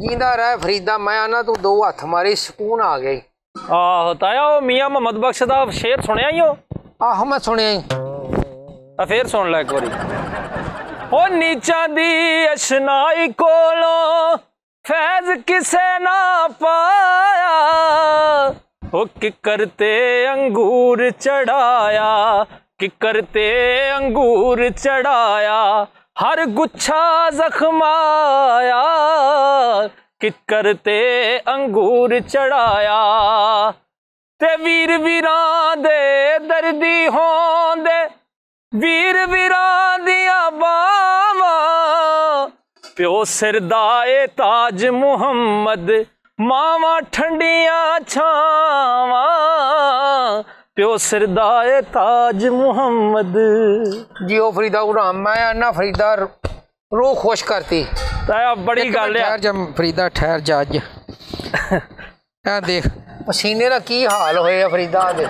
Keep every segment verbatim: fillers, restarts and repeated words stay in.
जींदा रह फरीदा, मैं आना तू दो हथ मारी सुकून आ गई। आहो ताया वो मियां मोहम्मद बख्श दा शेर सुनिया ही हो? आहो मैं सुनिया ही। आ फिर सुन ले एक बारी। ओ नीचा दी अशनाई कोलों फैज किसे ना पाया, ओ कि करते अंगूर चढ़ाया, कि करते अंगूर चढ़ाया, हर गुच्छा जख्माया, कि करते अंगूर चढ़ाया, ते वीर वीरां दे दर्दी होंदे, वीर वीरां दियां बावां, प्यो सिर दा ए ताज मुहम्मद, मावां ठंडियां छावां, प्यो सिर दा ए ताज मुहम्मद। जियो फरीदा उराम, मैं आना फरीदा रूह खुश करती। ताया बड़ी गल है। जब फरीदा ठहर जा अज आ देख पसीने का की हाल होया फरीदा दे,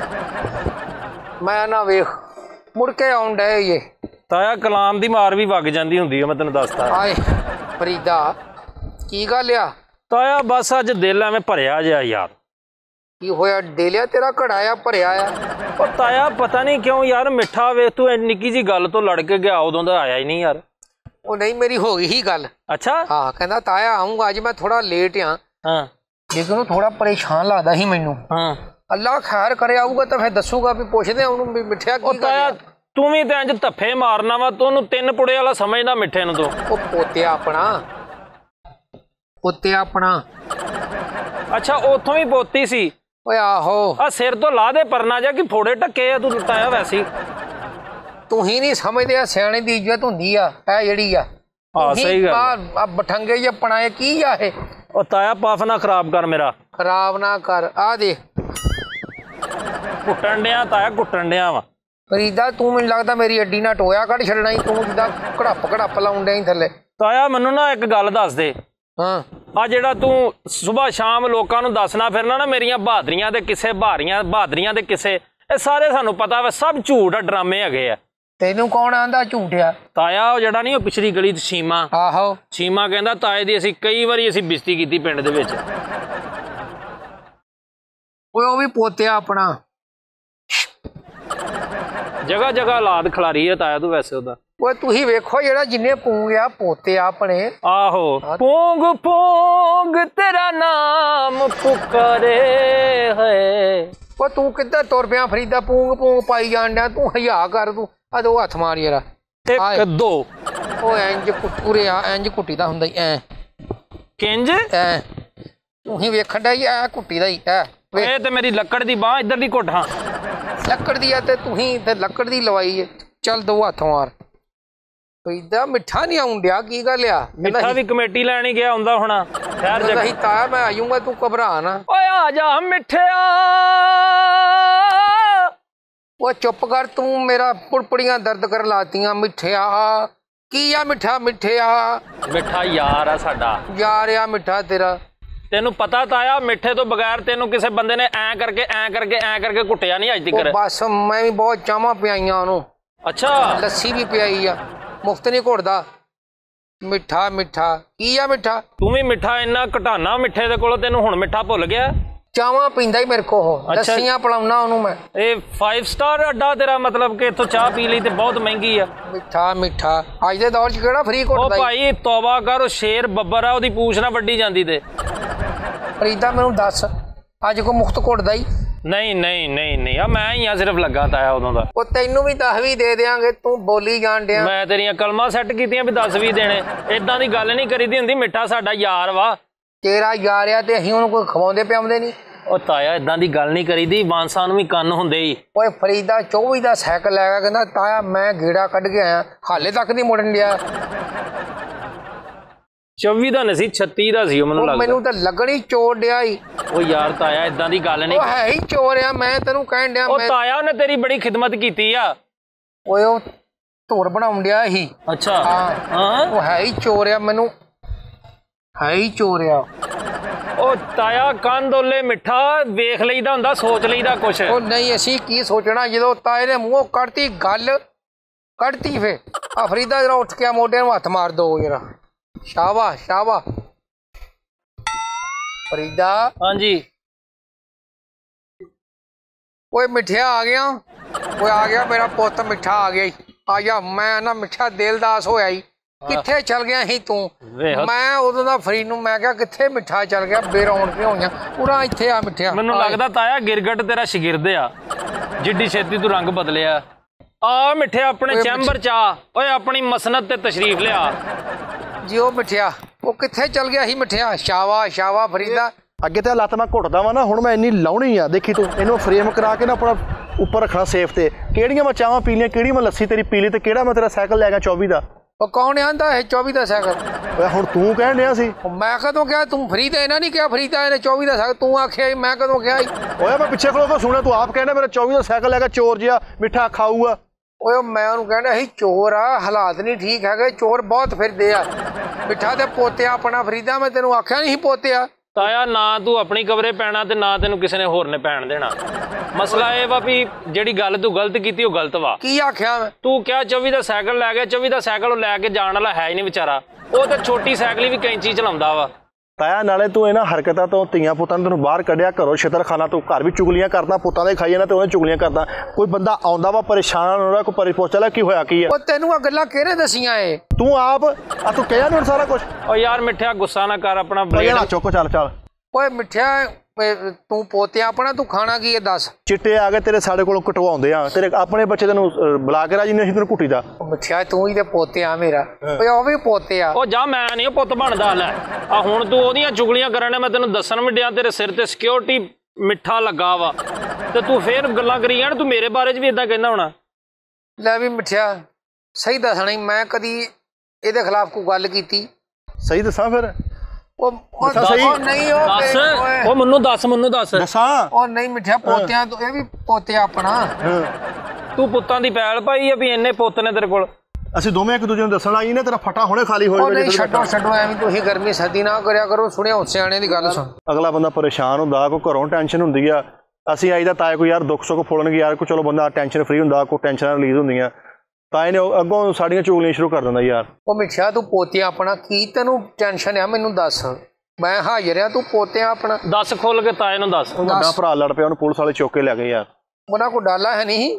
मैं ना वेख मुड़ के आउण डे ये। ताया कलाम दी मार भी वग जांदी हुंदी है, मैं तैनूं दसदा। आए फरीदा की गल आ? ताया बस अज दिल एवें भरिया जिहा यार। की होया डेलिया तेरा घड़ाया भरिया आ? ओ ताया पता नहीं क्यों यार मिठा वे तू निक्की जी गल तो लड़ के गया, उदों दा आया ही नहीं यार। ओ नहीं मेरी हो गई ही गल। अच्छा हाँ कहंदा ताया आऊंगा अज, मैं थोड़ा लेट हाँ हाँ लेकिन थोड़ा परेशान लगदा ही मैनू। हाँ अल्लाह खैर करे आऊगा तो फिर दसूगा भी पुछदे ओनू भी मिठिया की ताया तू भी तो इंज धफ्फे मारना वा, तू तीन पुड़े वाला समझदा मिठे नूं तो। ओ पोतिया अपना पोतिया अपना। अच्छा उथों ही पोती सी? ओए आहो आ सिर तो ला दे परना जा कि फोड़े ढके आ तू ताया वैसी। तू ही नहीं समझदे सियाणे दी इज्जत हुंदी आ ऐ जेहड़ी आ। हां सही गल आ बठंगे जे पणाए की आ ए। ओ ताया पफ ना खराब कर मेरा। खराब ना कर आ दे कुटन डिया ताया कुटन डिया वा। फरीदा तू मैनूं लगदा मेरी अड्डी ना टोया कढ़ छड़ना ही, तू जिद्दां घड़प घड़प लाउण डई थल्ले। ताया मैनूं ना एक गल दस दे। हाँ आ जेड़ा तू सुबह शाम लोकां नूं दसना फिरना ना मेरियां बहादरियां दे किस्से, बहारियां बहादरियां दे किस्से, ये सारे सानूं पता वा सब झूठ ड्रामे हैगे आ। तेनू कौन आंदा झूठिया? ताया ओ जेड़ा नहीं पिछली गली सीमा। आहो सीमा कहंदा ताए दी असीं कई वारी असीं बेइज्जती कीती पिंड दे विच। ओए ओ भी पोतिया अपना जगह जगह औलाद खलारी है ताया तू वैसे ओदा। ओए तुही वेखो जेड़ा जिन्ने पूंगया पोतिया अपने। आहो पूंग पूंग तेरा नाम पुकारे है। ओ तू किधर तुर पिया फरीदा पूंग पूंग पाई जान डया, तू हया कर तू आ दो हथ मार जरा। एक दो ओ इंज कुटूरे आ इंज कुट्टी दा हुंदा ऐ किंज ऐ तू ही वेखण डया ऐ कुट्टी दा ही ऐ। ए ते मेरी लक्कड़ दी बाह इधर दी घुट। हां लक्कड़ दी ते तू ही ते लक्कड़ दी लवाई है। चल दो हथ मार। फरीदा मिठा नहीं आउण डया की गल आ? मिठा भी कमेटी लैणी गया हुंदा होना। खैर नहीं ताया मैं आऊंगा तू घबरा ना। ओए आ जा मिठिया। ओ चुप कर तू मेरा पुड़पुड़ियां दर्द कर लातियां मिठिया। की आ मिठा? मिठिया मिठा यार आ साडा। यार आ मिठा तेरा। तेनू पता ताया मिठे तो बगैर तेनू किसी बंदे ने ऐ करके ऐ करके ऐ करके कुटिया नहीं अज तक। बस मैं भी बहुत चावां पियाईयां ओनू। अच्छा लस्सी भी पियाई आ, मुफ्त नहीं घुटदा। मिठा मिठा की आ मिठा? तू भी मिठा इन्ना घटाना मिठे दे कोलों, तेनू हुण मिठा भुल गया? चावां पींदा ही मेरे को हो। अच्छा लस्सियां पिलाउना ओनू मैं। ए फाइव स्टार अड्डा तेरा मतलब कि इत्थों चाह पी ली ते बहुत महंगी आ। मिठा मिठा अज दे दौर च किहड़ा फ्री घुटदा? ओ भाई तौबा कर, शेर बब्बर आ ओदी पूछ ना वड्डी जांदी ते। फरीदा मैनू दस अज को मुफ्त घुटदा ही? नहीं नहीं नहीं नहीं आ मैं ही आ सिर्फ लगा ताया उदों दा। ओ तैनू भी दस भी दे देंगे, तू बोली जान दिया। मैं तेरियां कलमां सैट कीतियां भी दस भी देने। इदां दी गल नहीं करीदी हुंदी। मिठा साडा यार वा। तेरा यार आ ते असीं ओनू कोई खवाउंदे पिआउंदे नहीं। ओ ताया इदां दी गल नहीं करीदी, बांसां नूं भी कंन हुंदे ही। ओए फरीदा चौबी दा साइकिल लै के कहंदा ताया मैं गेड़ा कढ के आया, हाले तक नहीं मुड़न दिया। चौबी दा नहीं छत्ती दा सी मैनूं लगदा। मैनूं तां लगणी चोर दिया ही। ओ यार ताया इदां दी गल नहीं। ओ है ही चोर आ, मैं तैनूं कहण दिया। ओ ताया उहने तेरी बड़ी खिदमत कीती आ। ओए ओ धुर बनाउण दिया ही। अच्छा हां हां ओ है ही चोर आ, मैनूं है ही चोर आ। ओ ताया कंन दोले मिठा वेख लईदा हुंदा, सोच लईदा कुछ। ओ नहीं असीं की सोचना जदों ताए ने मूंहों कढ़ती गल कढ़ती। फिर आ फरीदा जरा उठ के मोढे नूं हत्थ मार दो जरा। शाबाश शाबाश। फरीदा हाँ जी ओए मिठिया आ गया ओए आ गया मेरा पुत मिठा आ गया आ जा मैं ना मिठा दिलदास होया ही किथे चल गया ही तू मैं उदों दा फरीद नूं मैं कहा किथे मिठा चल गया बेरौनक होईयां पूरा इत्थे आ मिठिया मैनूं लगदा ताया गिरगट तेरा शागिर्द आ जिड्डी छेती तू रंग बदलिया आ मिठे अपने चैंबर च आ ओए अपनी मसनद ते तशरीफ लिया जी ओ मिठिया वो किथे चल गया ही मिठिया शावा शावा फरीदा ਅੱਗੇ ਤੇ ਲੱਤ ਮੈਂ ਘੁੱਟਦਾ ਵਾ ਨਾ ਹੁਣ ਮੈਂ ਇੰਨੀ ਲਾਉਣੀ ਆ ਦੇਖੀ ਤੂੰ ਇਹਨੂੰ ਫਰੇਮ ਕਰਾ ਕੇ ਨਾ ਆਪਣਾ ਉੱਪਰ ਰੱਖਣਾ ਸੇਫ ਤੇ ਕਿਹੜੀਆਂ ਮੈਂ ਚਾਹਾਂ ਪੀ ਲੀਆਂ ਕਿਹੜੀ ਮੈਂ ਲੱਸੀ ਤੇਰੀ ਪੀ ਲਈ ਤੇ ਕਿਹੜਾ ਮੈਂ ਤੇਰਾ ਸਾਈਕਲ ਲੈ ਗਿਆ ਚੌਵੀ ਦਾ ਉਹ ਕੌਣ ਆਂਦਾ ਹੈ ਚੌਵੀ ਦਾ ਸਾਈਕਲ ਓਏ ਹੁਣ ਤੂੰ ਕਹਿਣ ਡਿਆ ਸੀ ਮੈਂ ਕਦੋਂ ਕਿਹਾ ਤੂੰ ਫਰੀਦਾ ਇਹਨਾਂ ਨਹੀਂ ਕਿਹਾ ਫਰੀਦਾ ਇਹਨੇ ਚੌਵੀ ਦਾ ਸਾਈਕਲ ਤੂੰ ਆਖਿਆ ਮੈਂ ਕਦੋਂ ਕਿਹਾ ਓਏ ਮੈਂ ਪਿੱਛੇ ਖਲੋ ਕੇ ਸੁਣਿਆ ਤੂੰ ਆਪ ਕਹਿੰਦਾ ਮੇਰਾ ਚੌਵੀ ਦਾ ਸਾਈਕਲ ਲੈ ਗਿਆ ਚੋਰ ਜਿਹਾ ਮਿੱਠਾ ਖਾਊਗਾ ਓਏ ਮੈਂ ਉਹਨੂੰ ਕਹਿੰਦਾ ਸੀ ਚੋਰ ਆ ਹਾਲਾਤ ਨਹੀਂ ਠੀਕ ਹੈਗੇ ਚੋਰ ਬਹੁਤ ਫਿਰਦੇ ਆ ਮਿੱਠਾ ਤੇ ਪੋਤਿਆ ਆਪਣਾ ਫਰੀਦਾ ਮੈਂ ਤੈਨੂੰ ਆਖਿਆ ਨਹੀਂ ਪੋਤਿਆ ਤਾਇਆ ਨਾ ਤੂੰ ਆਪਣੀ ਕਬਰੇ ਪੈਣਾ ਤੇ ਨਾ ਤੈਨੂੰ ਕਿਸੇ ਨੇ ਹੋਰ ਨੇ ਪੈਣ ਦੇਣਾ ਮਸਲਾ ਇਹ ਵਾ ਵੀ ਜਿਹੜੀ ਗੱਲ ਤੂੰ ਗਲਤ ਕੀਤੀ ਉਹ ਗਲਤ ਵਾ ਕੀ ਆਖਿਆ ਮੈਂ ਤੂੰ ਕਿਹਾ ਚੌਵੀ ਦਾ ਸਾਈਕਲ ਲੈ ਗਿਆ ਚੌਵੀ ਦਾ ਸਾਈਕਲ ਉਹ ਲੈ ਕੇ ਜਾਣ ਵਾਲਾ ਹੈ ਹੀ ਨਹੀਂ ਵਿਚਾਰਾ ਉਹ ਤੇ ਛੋਟੀ ਸਾਈਕਲ ਵੀ ਕੈਂਚੀ ਚਲਾਉਂਦਾ ਵਾ ਤਾਇਆ ਨਾਲੇ ਤੂੰ ਇਹਨਾਂ ਹਰਕਤਾਂ ਤੋਂ ਧੀਆਂ ਪੁੱਤਾਂ ਨੂੰ ਤੈਨੂੰ ਬਾਹਰ ਕੱਢਿਆ ਘਰੋਂ ਛਿੱਤਰਖਾਨਾ ਤੂੰ ਘਰ ਵੀ ਚੁਗਲੀਆਂ ਕਰਦਾ ਪੁੱਤਾਂ ਦੇ ਖਾਈ ਜਾਂਦਾ ਤੇ ਉਹਨੇ ਚੁਗਲੀਆਂ ਕਰਦਾ ਕੋਈ ਬੰਦਾ ਆਉਂਦਾ ਵਾ ਪਰੇਸ਼ਾਨ ਹੋ ਰਿਹਾ ਕੋਈ ਪਰੇ ਪੁੱਛ ਲੈ ਕੀ ਹੋਇਆ ਕੀ ਆ ਉਹ ਤੈਨੂੰ ਆ ਗੱਲਾਂ ਕਿਹਨੇ ਦਸੀਆਂ ਏ ਤੂੰ ਆਪ ਆ ਤੂੰ ਕਿਹਾ ਨਹੀਂ ਸਾਰਾ ਕੁਝ ਓ ਯਾਰ ਮਿੱਠਿਆ ਗੁੱਸਾ ਨਾ ਕਰ ਆਪਣਾ ਬਲੇਡ ਚੁੱਕ ਚੱਲ ਚੱਲ ਓਏ ਮਿੱਠਿਆ ਤੂੰ ਪੋਤਿਆ ਆਪਣਾ ਤੂੰ ਖਾਣਾ ਕੀ ਹੈ ਦੱਸ ਚਿੱਟੇ ਆ ਗਏ ਤੇਰੇ ਸਾਡੇ ਕੋਲੋਂ ਕਟਵਾਉਂਦੇ ਆ ਤੇਰੇ ਆਪਣੇ ਬੱਚੇ ਤੈਨੂੰ ਬੁਲਾ ਕੇ ਰਾਜੀ ਨਹੀਂ ਤੈਨੂੰ ਕੁੱਟੀ ਦਾ ਮਿੱਠਿਆ ਤੂੰ ਹੀ ਤੇ ਪੋਤਿਆ ਮੇਰਾ ਓਏ ਉਹ ਵੀ ਪੋਤਿਆ ਉਹ ਜਾ ਮੈਂ ਨਹੀਂ ਪੁੱਤ ਬਣਦਾ ਲੈ ਆ ਹੁਣ ਤੂੰ ਉਹਦੀਆਂ ਚੁਗਲੀਆਂ ਕਰਨ ਮੈਂ ਤੈਨੂੰ ਦੱਸਣ ਵੀ ਡਿਆ ਤੇਰੇ ਸਿਰ ਤੇ ਸਿਕਿਉਰਿਟੀ ਮਿੱਠਾ ਲੱਗਾ ਵਾ ਤੇ ਤੂੰ ਫੇਰ ਗੱਲਾਂ ਕਰੀ ਜਾਣ ਤੂੰ ਮੇਰੇ ਬਾਰੇ 'ਚ ਵੀ ਇਦਾਂ ਕਹਿੰਦਾ ਹੋਣਾ ਲੈ ਵੀ ਮਿੱਠਿਆ ਸਹੀ ਦੱਸਣਾ ਮੈਂ ਕਦੀ ਇਹਦੇ ਖਿਲਾਫ ਕੋਈ ਗੱਲ ਕੀਤੀ ਸਹੀ ਦੱਸਾਂ ਫਿਰ ਉਹ ਨਹੀਂ ਉਹ ਉਹ ਮੈਨੂੰ ਦੱਸ ਮੈਨੂੰ ਦੱਸ ਦੱਸਾਂ ਉਹ ਨਹੀਂ ਮਿੱਠਿਆ ਪੋਤਿਆਂ ਤੋਂ ਇਹ ਵੀ ਪੋਤਿਆ ਆਪਣਾ ਤੂੰ ਪੁੱਤਾਂ ਦੀ ਪੈਲ ਪਾਈ ਆ ਵੀ ਇੰਨੇ ਪੁੱਤ ਨੇ ਤੇਰੇ ਕੋਲ ਅਸੀਂ ਦੋਵੇਂ ਇੱਕ ਦੂਜੇ ਨੂੰ ਦੱਸਣ ਆਈ ਨੇ ਤੇਰਾ ਫਟਾ ਹੁਣੇ ਖਾਲੀ ਹੋ ਜਾਵੇ ਨਹੀਂ ਛੱਡੋ ਛੱਡੋ ਐਵੇਂ ਤੁਸੀਂ ਗਰਮੀ ਸਰਦੀ ਨਾ ਕਰਿਆ ਕਰੋ ਸੁਣਿਆ ਸਿਆਣੇ ਦੀ ਗੱਲ ਸੁਣ ਅਗਲਾ ਬੰਦਾ ਪਰੇਸ਼ਾਨ ਹੁੰਦਾ ਕੋਈ ਘਰੋਂ ਟੈਨਸ਼ਨ ਹੁੰਦੀ ਆ ਅਸੀਂ ਆਈ ਦਾ ਤਾਏ ਕੋਈ ਯਾਰ ਦੁੱਖ ਸੁੱਖ ਫੋਲਣਗੇ ਯਾਰ ਕੋਈ ਚਲੋ ਬੰਦਾ ਟੈਨਸ਼ਨ ਫਰੀ ਹੁੰਦਾ ਕੋਈ ਟੈਨਸ਼ਨਾਂ ਰਿਲੀਜ਼ ਹੁੰਦੀਆਂ ਤਾਏ ਨੇ ਅੱਗੋਂ ਸਾਡੀਆਂ ਚੁਗਲੀਆਂ ਸ਼ੁਰੂ ਕਰ ਦਿੰਦਾ ਯਾਰ ਉਹ ਮਿੱਠਿਆ ਤੂੰ ਪੋਤਿਆ ਆਪਣਾ ਕੀ ਤੈਨੂੰ ਟੈਨਸ਼ਨ ਆ ਮੈਨੂੰ ਦੱਸ ਮੈਂ ਹਾਜ਼ਰ ਆ ਤੂੰ ਪੋਤਿਆ ਆਪਣਾ ਦੱਸ ਖੁੱਲ ਕੇ ਤਾਏ ਨੂੰ ਦੱਸ ਵੱਡਾ ਭਰਾ ਲੜ ਪਿਆ ਉਹਨੂੰ ਪੁਲਿਸ ਵਾਲੇ ਚੁੱਕ ਕੇ ਲੈ ਗਏ ਯਾਰ ਉਹਨਾਂ ਕੋ ਡਾਲਾ ਹੈ ਨਹੀਂ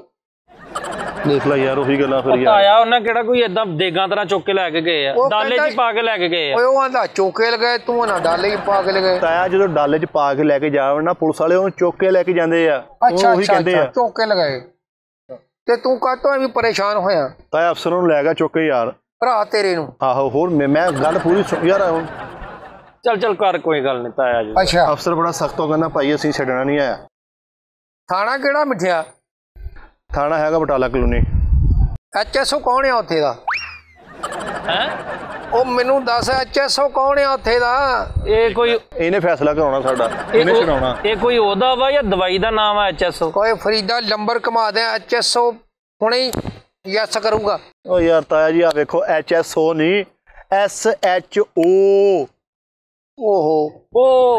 ਦੇਖ ਲੈ ਯਾਰ ਉਹੀ ਗੱਲਾਂ ਫਿਰ ਯਾਰ ਤਾਇਆ ਉਹਨਾਂ ਕਿਹੜਾ ਕੋਈ ਏਦਾਂ ਦੇਗਾਂ ਤਰ੍ਹਾਂ ਚੁੱਕ ਕੇ ਲੈ ਕੇ ਗਏ ਆ ਡਾਲੇ 'ਚ ਪਾ ਕੇ ਲੈ ਕੇ ਗਏ ਆ ਓਏ ਉਹ ਆਂਦਾ ਚੁੱਕੇ ਲਗਾਏ ਤੂੰ ਨਾ ਡਾਲੇ 'ਚ ਪਾ ਕੇ ਲਗਾਏ ਤਾਇਆ ਜਦੋਂ ਡਾਲੇ 'ਚ ਪਾ ਕੇ ਲੈ ਕੇ ਜਾਵਣ ਨਾ ਪੁਲਿਸ ਵਾਲੇ ਉਹਨੂੰ ਚੁੱਕ ਕੇ ਲੈ ਕੇ ਜਾਂਦੇ ਆ ਅੱਛਾ ਅੱਛਾ ਚੁੱਕ ਕੇ ਲਗਾਏ ਤੇ ਤੂੰ ਕਾਹਤੋਂ ਐਵੇਂ ਪਰੇਸ਼ਾਨ ਹੋਇਆ ਤਾਇਆ ਅਫਸਰ ਨੂੰ ਲੈ ਗਿਆ ਚੁੱਕ ਕੇ ਯਾਰ ਭਰਾ ਤੇਰੇ ਨੂੰ ਆਹੋ ਹੋਰ ਮੈਂ ਗੱਲ ਪੂਰੀ ਯਾਰ ਚੱਲ ਚੱਲ ਕਰ ਕੋਈ ਗੱਲ ਨਹੀਂ ਤਾਇਆ ਜੀ ਅੱਛਾ ਅਫਸਰ ਬੜਾ ਸਖਤ ਹੋ ਕਹਿੰਦਾ ਭਾਈ ਅਸੀਂ ਛੱਡਣਾ ਨਹੀਂ ਆਇਆ ਥਾਣਾ ਕਿਹੜਾ ਮਿੱਠਿਆ ਥਾਣਾ ਹੈਗਾ Batala colony H S O ਕੌਣ ਆ ਉੱਥੇ ਦਾ ਹੈ ਉਹ ਮੈਨੂੰ ਦੱਸ ਐਚ ਐਸ ਓ ਕੌਣ ਆ ਉੱਥੇ ਦਾ ਇਹ ਕੋਈ ਇਹਨੇ ਫੈਸਲਾ ਕਰਾਉਣਾ ਸਾਡਾ ਇਹਨੇ ਛਡਾਉਣਾ ਇਹ ਕੋਈ ਉਹਦਾ ਵਾ ਜਾਂ ਦਵਾਈ ਦਾ ਨਾਮ ਹੈ ਐਚ ਐਸ ਓ ਕੋਈ ਫਰੀਦਾ ਲੰਬਰ ਕਮਾ ਦੇ ਐਚ ਐਸ ਓ ਹੁਣੇ ਯੈਸ ਕਰੂਗਾ ਓ ਯਾਰ ਤਾਇਆ ਜੀ ਆ ਵੇਖੋ ਐਚ ਐਸ ਓ ਨਹੀਂ ਐਸ ਐਚ ਓ ਓਹੋ ਉਹ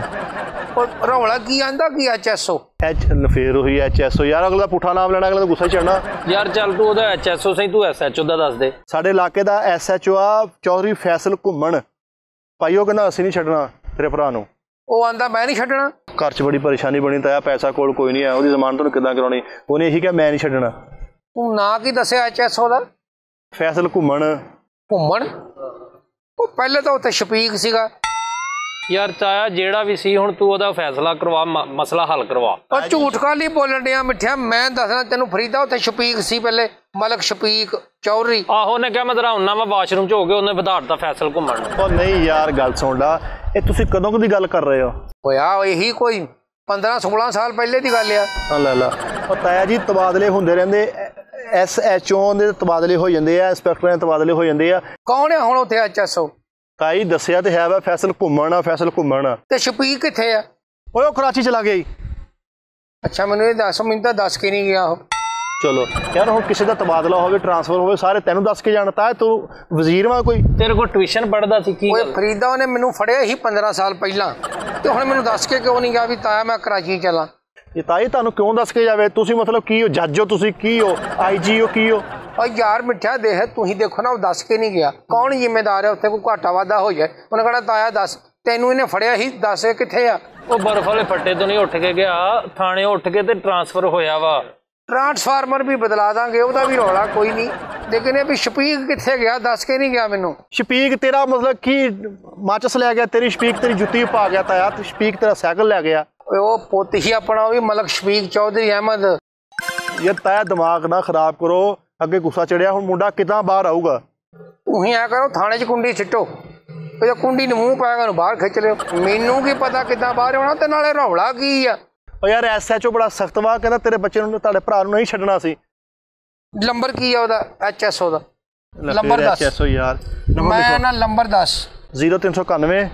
ਰੌਲਾ ਕੀ ਆਂਦਾ ਕੀ ਐਚ ਐਸ ਓ ਐਚ ਫੇਰ ਉਹੀ ਐਚ ਐਸ ਓ ਯਾਰ ਅਗਲਾ ਪੁੱਠਾ ਨਾਮ ਲੈਣਾ ਅਗਲਾ ਗੁੱਸਾ ਚੜਨਾ ਯਾਰ ਚੱਲ ਤੂੰ ਉਹਦਾ ਐਚ ਐਸ ਓ ਸਹੀ ਤੂੰ ਐਸ ਐਚ ਓ ਦਾ ਦੱਸ ਦੇ ਸਾਡੇ ਇਲਾਕੇ ਦਾ ਐਸ ਐਚ ਓ ਆ ਚੌਧਰੀ ਫੈਸਲ ਘੁੰਮਣ ਭਾਈ ਉਹ ਕਹਿੰਦਾ ਅਸੀਂ ਨਹੀਂ ਛੱਡਣਾ ਤੇਰੇ ਭਰਾ ਨੂੰ ਉਹ ਆਂਦਾ ਮੈਂ ਨਹੀਂ ਛੱਡਣਾ ਘਰ 'ਚ ਬੜੀ ਪਰੇਸ਼ਾਨੀ ਬਣੀ ਤਾਇਆ ਪੈਸਾ ਕੋਲ ਕੋਈ ਨਹੀਂ ਆ ਉਹਦੀ ਜ਼ਮਾਨਤ ਨੂੰ ਕਿੱਦਾਂ ਕਰਾਉਣੀ ਉਹਨੇ ਇਹੀ ਕਿਹਾ ਮੈਂ ਨਹੀਂ ਛੱਡਣਾ ਤੂੰ ਨਾਂ ਕੀ ਦੱਸਿਆ ਐਚ ਐਸ ਓ ਦਾ ਫੈਸਲ ਘੁੰਮਣ ਘੁੰਮਣ ਉਹ ਪਹਿਲੇ ਤਾਂ ਉੱਥੇ ਸ਼ਪੀਕ ਸੀਗਾ ਯਾਰ ਤਾਇਆ ਜਿਹੜਾ ਵੀ ਸੀ ਹੁਣ ਤੂੰ ਉਹਦਾ ਫੈਸਲਾ ਕਰਵਾ ਮਸਲਾ ਹੱਲ ਕਰਵਾ ਉਹ ਝੂਠ ਕਾਲੀ ਬੋਲਣ ਡਿਆ ਮਿੱਠਿਆ ਮੈਂ ਦੱਸਣਾ ਤੈਨੂੰ ਫਰੀਦਾ ਉੱਥੇ ਸ਼ਪੀਕ ਸੀ ਪਹਿਲੇ ਮਲਕ ਸ਼ਪੀਕ ਚੌਧਰੀ ਆਹੋ ਉਹਨੇ ਕਿਹਾ ਮੈਂ ਤੇਰਾ ਹੁੰਨਾ ਵਾ ਵਾਸ਼ਰੂਮ 'ਚ ਹੋ ਕੇ ਉਹਨੇ ਵਧਾ ਦਿੱਤਾ ਫੈਸਲ ਘੁੰਮਣ ਨੂੰ ਉਹ ਨਹੀਂ ਯਾਰ ਗੱਲ ਸੁਣ ਲਾ ਇਹ ਤੁਸੀਂ ਕਦੋਂ ਕਦੀ ਗੱਲ ਕਰ ਰਹੇ ਹੋ ਹੋਇਆ ਇਹੀ ਕੋਈ ਪੰਦਰਾਂ ਸੋਲਾਂ ਸਾਲ ਪਹਿਲੇ ਦੀ ਗੱਲ ਆ ਲੈ ਲਾ ਉਹ ਤਾਇਆ ਜੀ ਤਬਾਦਲੇ ਹੁੰਦੇ ਰਹਿੰਦੇ ਐਸ ਐਚ ਓ ਦੇ ਤਬਾਦਲੇ ਹੋ ਜਾਂਦੇ ਆ ਇੰਸਪੈਕਟਰਾਂ ਦੇ ਤਬਾਦਲੇ ਹੋ ਜਾਂਦੇ ਆ ਕੌਣ ਹੈ ਹੁਣ ਉੱਥੇ ਐਚ ਐਸ ਓ ਤਾਈ ਦੱਸਿਆ ਤੇ ਹੈ ਵਾ ਫੈਸਲ ਘੁੰਮਣ ਆ ਫੈਸਲ ਘੁੰਮਣ ਤੇ ਸ਼ਪੀਕ ਕਿੱਥੇ ਆ ਓਏ ਉਹ ਕਰਾਚੀ ਚਲਾ ਗਿਆ ਅੱਛਾ ਮੈਨੂੰ ਇਹ ਦੱਸ ਮੈਨੂੰ ਤਾਂ ਦੱਸ ਕੇ ਨਹੀਂ ਗਿਆ ਉਹ ਚਲੋ ਯਾਰ ਹੁਣ ਕਿਸੇ ਦਾ ਤਬਾਦਲਾ ਹੋਵੇ ਟ੍ਰਾਂਸਫਰ ਹੋਵੇ ਸਾਰੇ ਤੈਨੂੰ ਦੱਸ ਕੇ ਜਾਣਦਾ ਤੂੰ ਵਜ਼ੀਰ ਵਾ ਕੋਈ ਤੇਰੇ ਕੋਲ ਟਿਊਸ਼ਨ ਪੜ੍ਹਦਾ ਸੀ ਕੀ ਓਏ ਫਰੀਦਾ ਉਹਨੇ ਮੈਨੂੰ ਫੜਿਆ ਹੀ ਪੰਦਰਾਂ ਸਾਲ ਪਹਿਲਾਂ ਤੇ ਹੁਣ ਮੈਨੂੰ ਦੱਸ ਕੇ ਕਿਉਂ ਨਹੀਂ ਗਿਆ ਵੀ ਤਾਇਆ ਮੈਂ ਕਰਾਚੀ ਚਲਾਂ ਇਹ ਤਾਈ ਤੁਹਾਨੂੰ ਕਿਉਂ ਦੱਸ ਕੇ ਜਾਵੇ ਤੁਸੀਂ ਮਤਲਬ ਕੀ ਹੋ ਜੱਜ ਹੋ ਤੁਸੀਂ ਕੀ ਹੋ ਆਈ ਜੀ ਹੋ ਕੀ ਹੋ ਓ ਯਾਰ ਮਿੱਠਾ ਦੇਖ ਤੁਸੀਂ ਦੇਖੋ ਨਾ ਉਹ ਦੱਸ ਕੇ ਨਹੀਂ ਗਿਆ ਕੌਣ ਜ਼ਿੰਮੇਦਾਰ ਹੈ ਉੱਥੇ ਕੋਈ ਘਾਟਾ ਵਾਧਾ ਹੋ ਜਾਏ ਉਹਨੇ ਕਹਿਣਾ ਤਾਇਆ ਦੱਸ ਤੈਨੂੰ ਇਹਨੇ ਫੜਿਆ ਸੀ, ਦੱਸ ਕਿੱਥੇ ਆ? ਉਹ ਬਰਫ ਵਾਲੇ ਫੱਟੇ ਤੋਂ ਨਹੀਂ ਉੱਠ ਕੇ ਗਿਆ, ਥਾਣੇ ਉੱਠ ਕੇ ਤੇ ਟ੍ਰਾਂਸਫਰ ਹੋਇਆ ਵਾ। ਟਰਾਂਸਫਾਰਮਰ ਵੀ ਬਦਲਾ ਦਾਂਗੇ, ਉਹਦਾ ਵੀ ਰੌਲਾ ਕੋਈ ਨਹੀਂ, ਲੇਕਿਨ ਇਹ ਵੀ ਸ਼ਪੀਕ ਕਿੱਥੇ ਗਿਆ ਦੱਸ ਕੇ ਨਹੀਂ ਗਿਆ ਮੈਨੂੰ। ਸ਼ਪੀਕ ਤੇਰਾ ਮਤਲਬ ਕੀ ਮਾਚਸ ਲੈ ਗਿਆ ਤੇਰੀ? ਸ਼ਪੀਕ ਤੇਰੀ ਜੁੱਤੀ ਪਾ ਗਿਆ ਤਾਇਆ, ਤੇ ਸ਼ਪੀਕ ਤੇਰਾ ਸਾਈਕਲ ਲੈ ਗਿਆ। ਉਹ ਪੁੱਤ ਹੀ ਆਪਣਾ, ਉਹ ਵੀ ਮਲਕ ਸ਼ਪੀਕ ਚੌਧਰੀ ਅਹਿਮਦ। ਯਾਰ ਤਾਇਆ ਦਿਮਾਗ ਨਾ ਖਰਾਬ ਕਰੋ, ਅੱਗੇ ਗੁੱਸਾ ਚੜਿਆ, ਹੁਣ ਮੁੰਡਾ ਕਿੱਦਾਂ ਬਾਹਰ ਆਊਗਾ? ਤੁਸੀਂ ਐ ਕਰੋ ਥਾਣੇ 'ਚ ਕੁੰਡੀ ਸਿੱਟੋ, ਜੇ ਕੁੰਡੀ ਨੂੰ ਮੂੰਹ ਪਾਏਗਾ ਉਹਨੂੰ ਬਾਹਰ ਖਿੱਚ ਲਿਓ। ਮੈਨੂੰ ਕੀ ਪਤਾ ਕਿੱਦਾਂ ਬਾਹਰ ਆਉਣਾ, ਤੇ ਨਾਲੇ ਰੌਲਾ ਕੀ ਆ? ਉਹ ਯਾਰ ਐਸ ਐਚ ਓ ਬੜਾ ਸਖਤ ਵਾ, ਕਹਿੰਦਾ ਤੇਰੇ ਬੱਚੇ ਨੂੰ ਤੁਹਾਡੇ ਭਰਾ ਨੂੰ ਨਹੀਂ ਛੱਡਣਾ ਸੀ। ਨੰਬਰ ਕੀ ਆ ਉਹਦਾ? ਐਚ ਐਸ ਓ ਦਾ ਨੰਬਰ ਦੱਸ। ਐਚ ਐਸ ਓ ਯਾਰ ਮੈਂ ਨਾ ਨੰਬਰ ਦੱਸ। ਜ਼ੀਰੋ ਤਿੰਨ ਸੌ ਇਕਾਨਵੇਂ